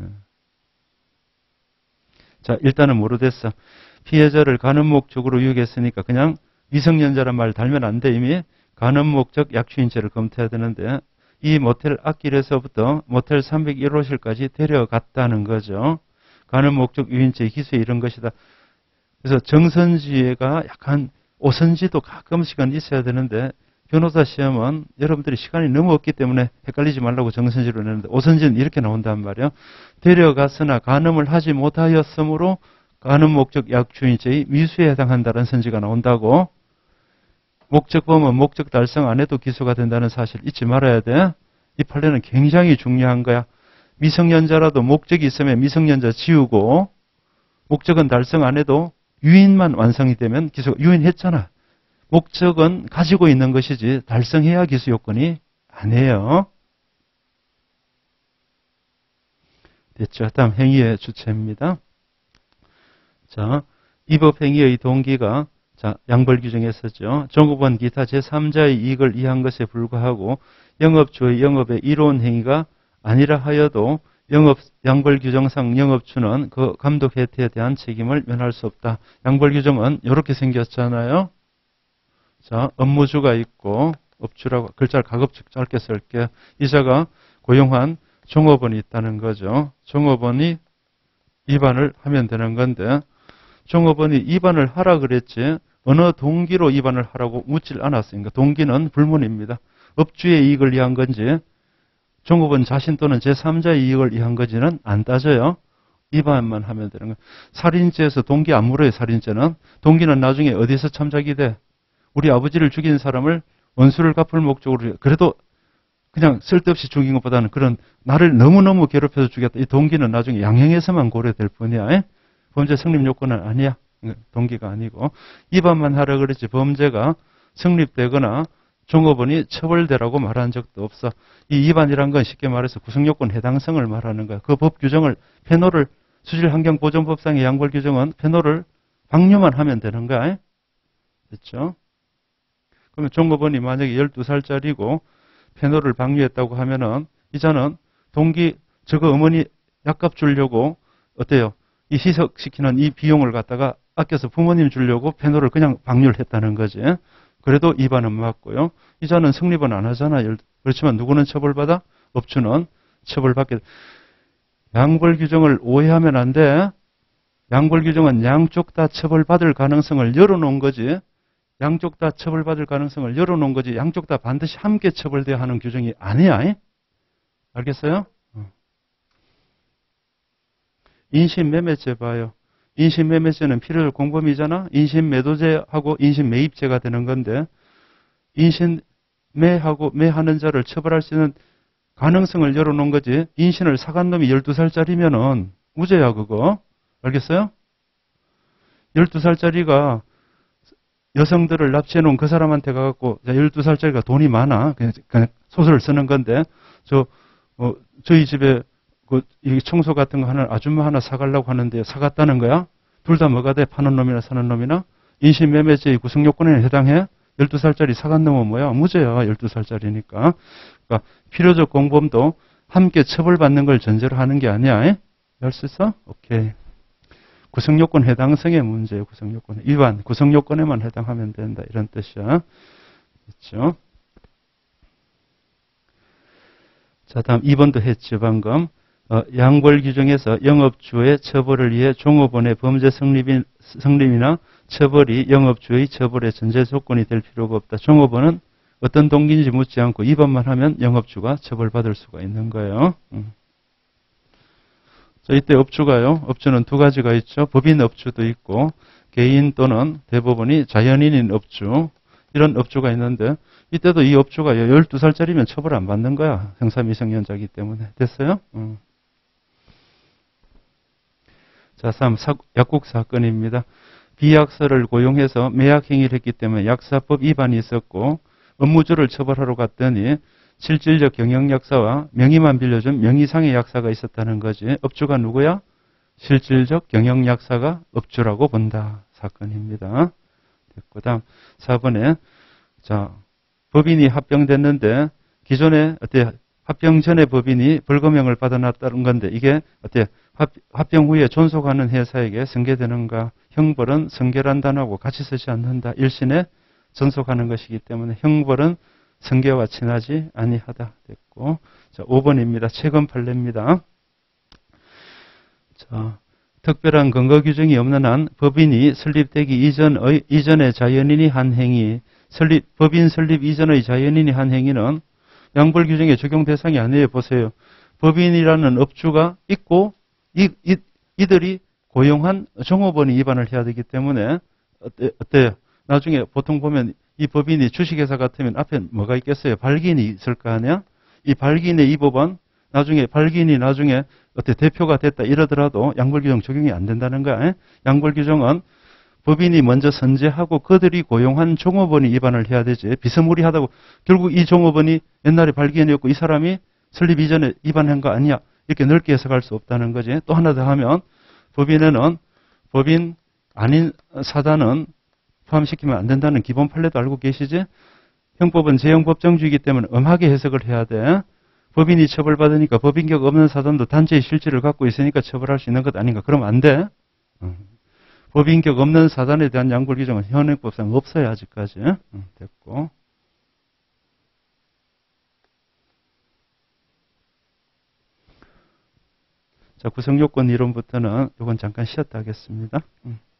자, 일단은 뭐로 됐어? 피해자를 가늠 목적으로 유혹했으니까 그냥 미성년자란 말 달면 안 돼. 이미 가늠 목적 약추인죄를 검토해야 되는데 이 모텔 앞길에서부터 모텔 삼백일 호실까지 데려갔다는 거죠. 가늠 목적 유인죄 기소에 이런 것이다. 그래서 정선지가 약간 오선지도 가끔씩은 있어야 되는데 변호사 시험은 여러분들이 시간이 너무 없기 때문에 헷갈리지 말라고 정선지로 내는데 오선지는 이렇게 나온단 말이에요. 데려갔으나 간음을 하지 못하였으므로 간음 목적 약추인죄의 미수에 해당한다는 선지가 나온다고. 목적 범은 목적 달성 안 해도 기소가 된다는 사실 잊지 말아야 돼. 이 판례는 굉장히 중요한 거야. 미성년자라도 목적이 있으면 미성년자 지우고 목적은 달성 안 해도 유인만 완성이 되면 기소, 유인했잖아. 목적은 가지고 있는 것이지 달성해야 기수 요건이 아니에요. 됐죠? 다음 행위의 주체입니다. 자, 이 법 행위의 동기가 자, 양벌 규정에서죠. 종업원 기타 제삼자의 이익을 이해한 것에 불과하고 영업주의 영업의 이로운 행위가 아니라 하여도 영업, 양벌 규정상 영업주는 그 감독 혜택에 대한 책임을 면할 수 없다. 양벌 규정은 이렇게 생겼잖아요. 자, 업무주가 있고 업주라고 글자를 가급적 짧게 쓸게요. 이자가 고용한 종업원이 있다는 거죠. 종업원이 위반을 하면 되는 건데 종업원이 위반을 하라 그랬지 어느 동기로 위반을 하라고 묻질 않았으니까 동기는 불문입니다. 업주의 이익을 위한 건지 종업원 자신 또는 제삼자의 이익을 위한 건지는 안 따져요. 위반만 하면 되는 거예요. 살인죄에서 동기 안 물어요. 살인죄는. 동기는 나중에 어디서 참작이 돼? 우리 아버지를 죽인 사람을 원수를 갚을 목적으로 그래도 그냥 쓸데없이 죽인 것보다는 그런 나를 너무너무 괴롭혀서 죽였다. 이 동기는 나중에 양형에서만 고려될 뿐이야. 에? 범죄 성립 요건은 아니야. 동기가 아니고. 위반만 하라 그랬지 범죄가 성립되거나 종업원이 처벌되라고 말한 적도 없어. 이 위반이란 건 쉽게 말해서 구성요건 해당성을 말하는 거야. 그 법 규정을 페노를 수질환경보존법상의 양벌 규정은 페노를 방류만 하면 되는 거야. 됐죠? 그러면 종업원이 만약에 열두 살짜리고 페노를 방류했다고 하면은 이자는 동기 저거 어머니 약값 주려고 어때요? 이 희석시키는 이 비용을 갖다가 아껴서 부모님 주려고 페노를 그냥 방류를 했다는 거지. 그래도 위반은 맞고요. 이자는 성립은 안 하잖아. 그렇지만 누구는 처벌받아? 업주는 처벌받게. 양벌 규정을 오해하면 안 돼. 양벌 규정은 양쪽 다 처벌받을 가능성을 열어놓은 거지. 양쪽 다 처벌받을 가능성을 열어놓은 거지. 양쪽 다 반드시 함께 처벌돼야 하는 규정이 아니야. 알겠어요? 인신매매죄 봐요. 인신매매죄는 필요적 공범이잖아. 인신매도죄하고 인신매입죄가 되는 건데 인신매하고 매하는 자를 처벌할 수 있는 가능성을 열어놓은 거지. 인신을 사간 놈이 열두 살짜리면은 무죄야 그거. 알겠어요? 열두 살짜리가 여성들을 납치해놓은 그 사람한테 가갖고 열두 살짜리가 돈이 많아. 그냥, 그냥 소설을 쓰는 건데 저 어, 저희 집에 그, 이 청소 같은 거 하는 아줌마 하나 사가려고 하는데 사갔다는 거야? 둘 다 뭐가 돼? 파는 놈이나 사는 놈이나? 인신매매죄의 구성요건에 해당해? 열두 살짜리 사간 놈은 뭐야? 무죄야. 열두 살짜리니까. 그러니까 필요적 공범도 함께 처벌받는 걸 전제로 하는 게 아니야. 알 수 있어? 오케이. 구성요건 해당성의 문제예요. 구성요건. 위반, 구성요건에만 해당하면 된다. 이런 뜻이야. 그렇죠? 자, 다음 이 번도 했죠. 방금. 어, 양벌 규정에서 영업주의 처벌을 위해 종업원의 범죄 성립이, 성립이나 처벌이 영업주의 처벌의 전제 조건이 될 필요가 없다. 종업원은 어떤 동기인지 묻지 않고 위반만 하면 영업주가 처벌받을 수가 있는 거예요. 음. 자, 이때 업주가요. 업주는 두 가지가 있죠. 법인 업주도 있고 개인 또는 대법원이 자연인인 업주. 이런 업주가 있는데 이때도 이 업주가 열두 살짜리면 처벌 안 받는 거야. 형사미성년자이기 때문에. 됐어요? 음. 자, 삼. 약국 사건입니다. 비약사를 고용해서 매약 행위를 했기 때문에 약사법 위반이 있었고 업무주를 처벌하러 갔더니 실질적 경영약사와 명의만 빌려준 명의상의 약사가 있었다는 거지. 업주가 누구야? 실질적 경영약사가 업주라고 본다. 사건입니다. 됐고, 다음 사 번에 자, 법인이 합병됐는데 기존에 어때 합병 전에 법인이 벌금형을 받아놨다는 건데 이게 어때 합병 후에 존속하는 회사에게 승계되는가? 형벌은 승계란단하고 같이 쓰지 않는다. 일신에 존속하는 것이기 때문에 형벌은 승계와 친하지 아니하다. 됐고, 자, 오 번입니다. 최근 판례입니다. 자, 특별한 근거 규정이 없는 한 법인이 설립되기 이전의, 이전의 자연인이 한 행위, 설립, 법인 설립 이전의 자연인이 한 행위는 양벌 규정의 적용 대상이 아니에요. 보세요. 법인이라는 업주가 있고 이, 이, 이들이 고용한 종업원이 위반을 해야 되기 때문에 어때, 어때요? 나중에 보통 보면 이 법인이 주식회사 같으면 앞에 뭐가 있겠어요? 발기인이 있을 거 아니야? 이 발기인의 이 법은 나중에 발기인이 나중에 어떻게 대표가 됐다 이러더라도 양벌 규정 적용이 안 된다는 거야. 양벌 규정은 법인이 먼저 선제하고 그들이 고용한 종업원이 위반을 해야 되지. 비스무리하다고 결국 이 종업원이 옛날에 발기인이었고 이 사람이 설립 이전에 위반한 거 아니야. 이렇게 넓게 해석할 수 없다는 거지. 또 하나 더 하면 법인에는 법인 아닌 사단은 포함시키면 안 된다는 기본 판례도 알고 계시지? 형법은 재형법정주의이기 때문에 엄하게 해석을 해야 돼. 법인이 처벌받으니까 법인격 없는 사단도 단체의 실질을 갖고 있으니까 처벌할 수 있는 것 아닌가. 그러면 안 돼. 법인격 없는 사단에 대한 양벌 규정은 현행법상 없어요. 아직까지. 됐고. 자, 구성요건 이론부터는 이건 잠깐 쉬었다 하겠습니다.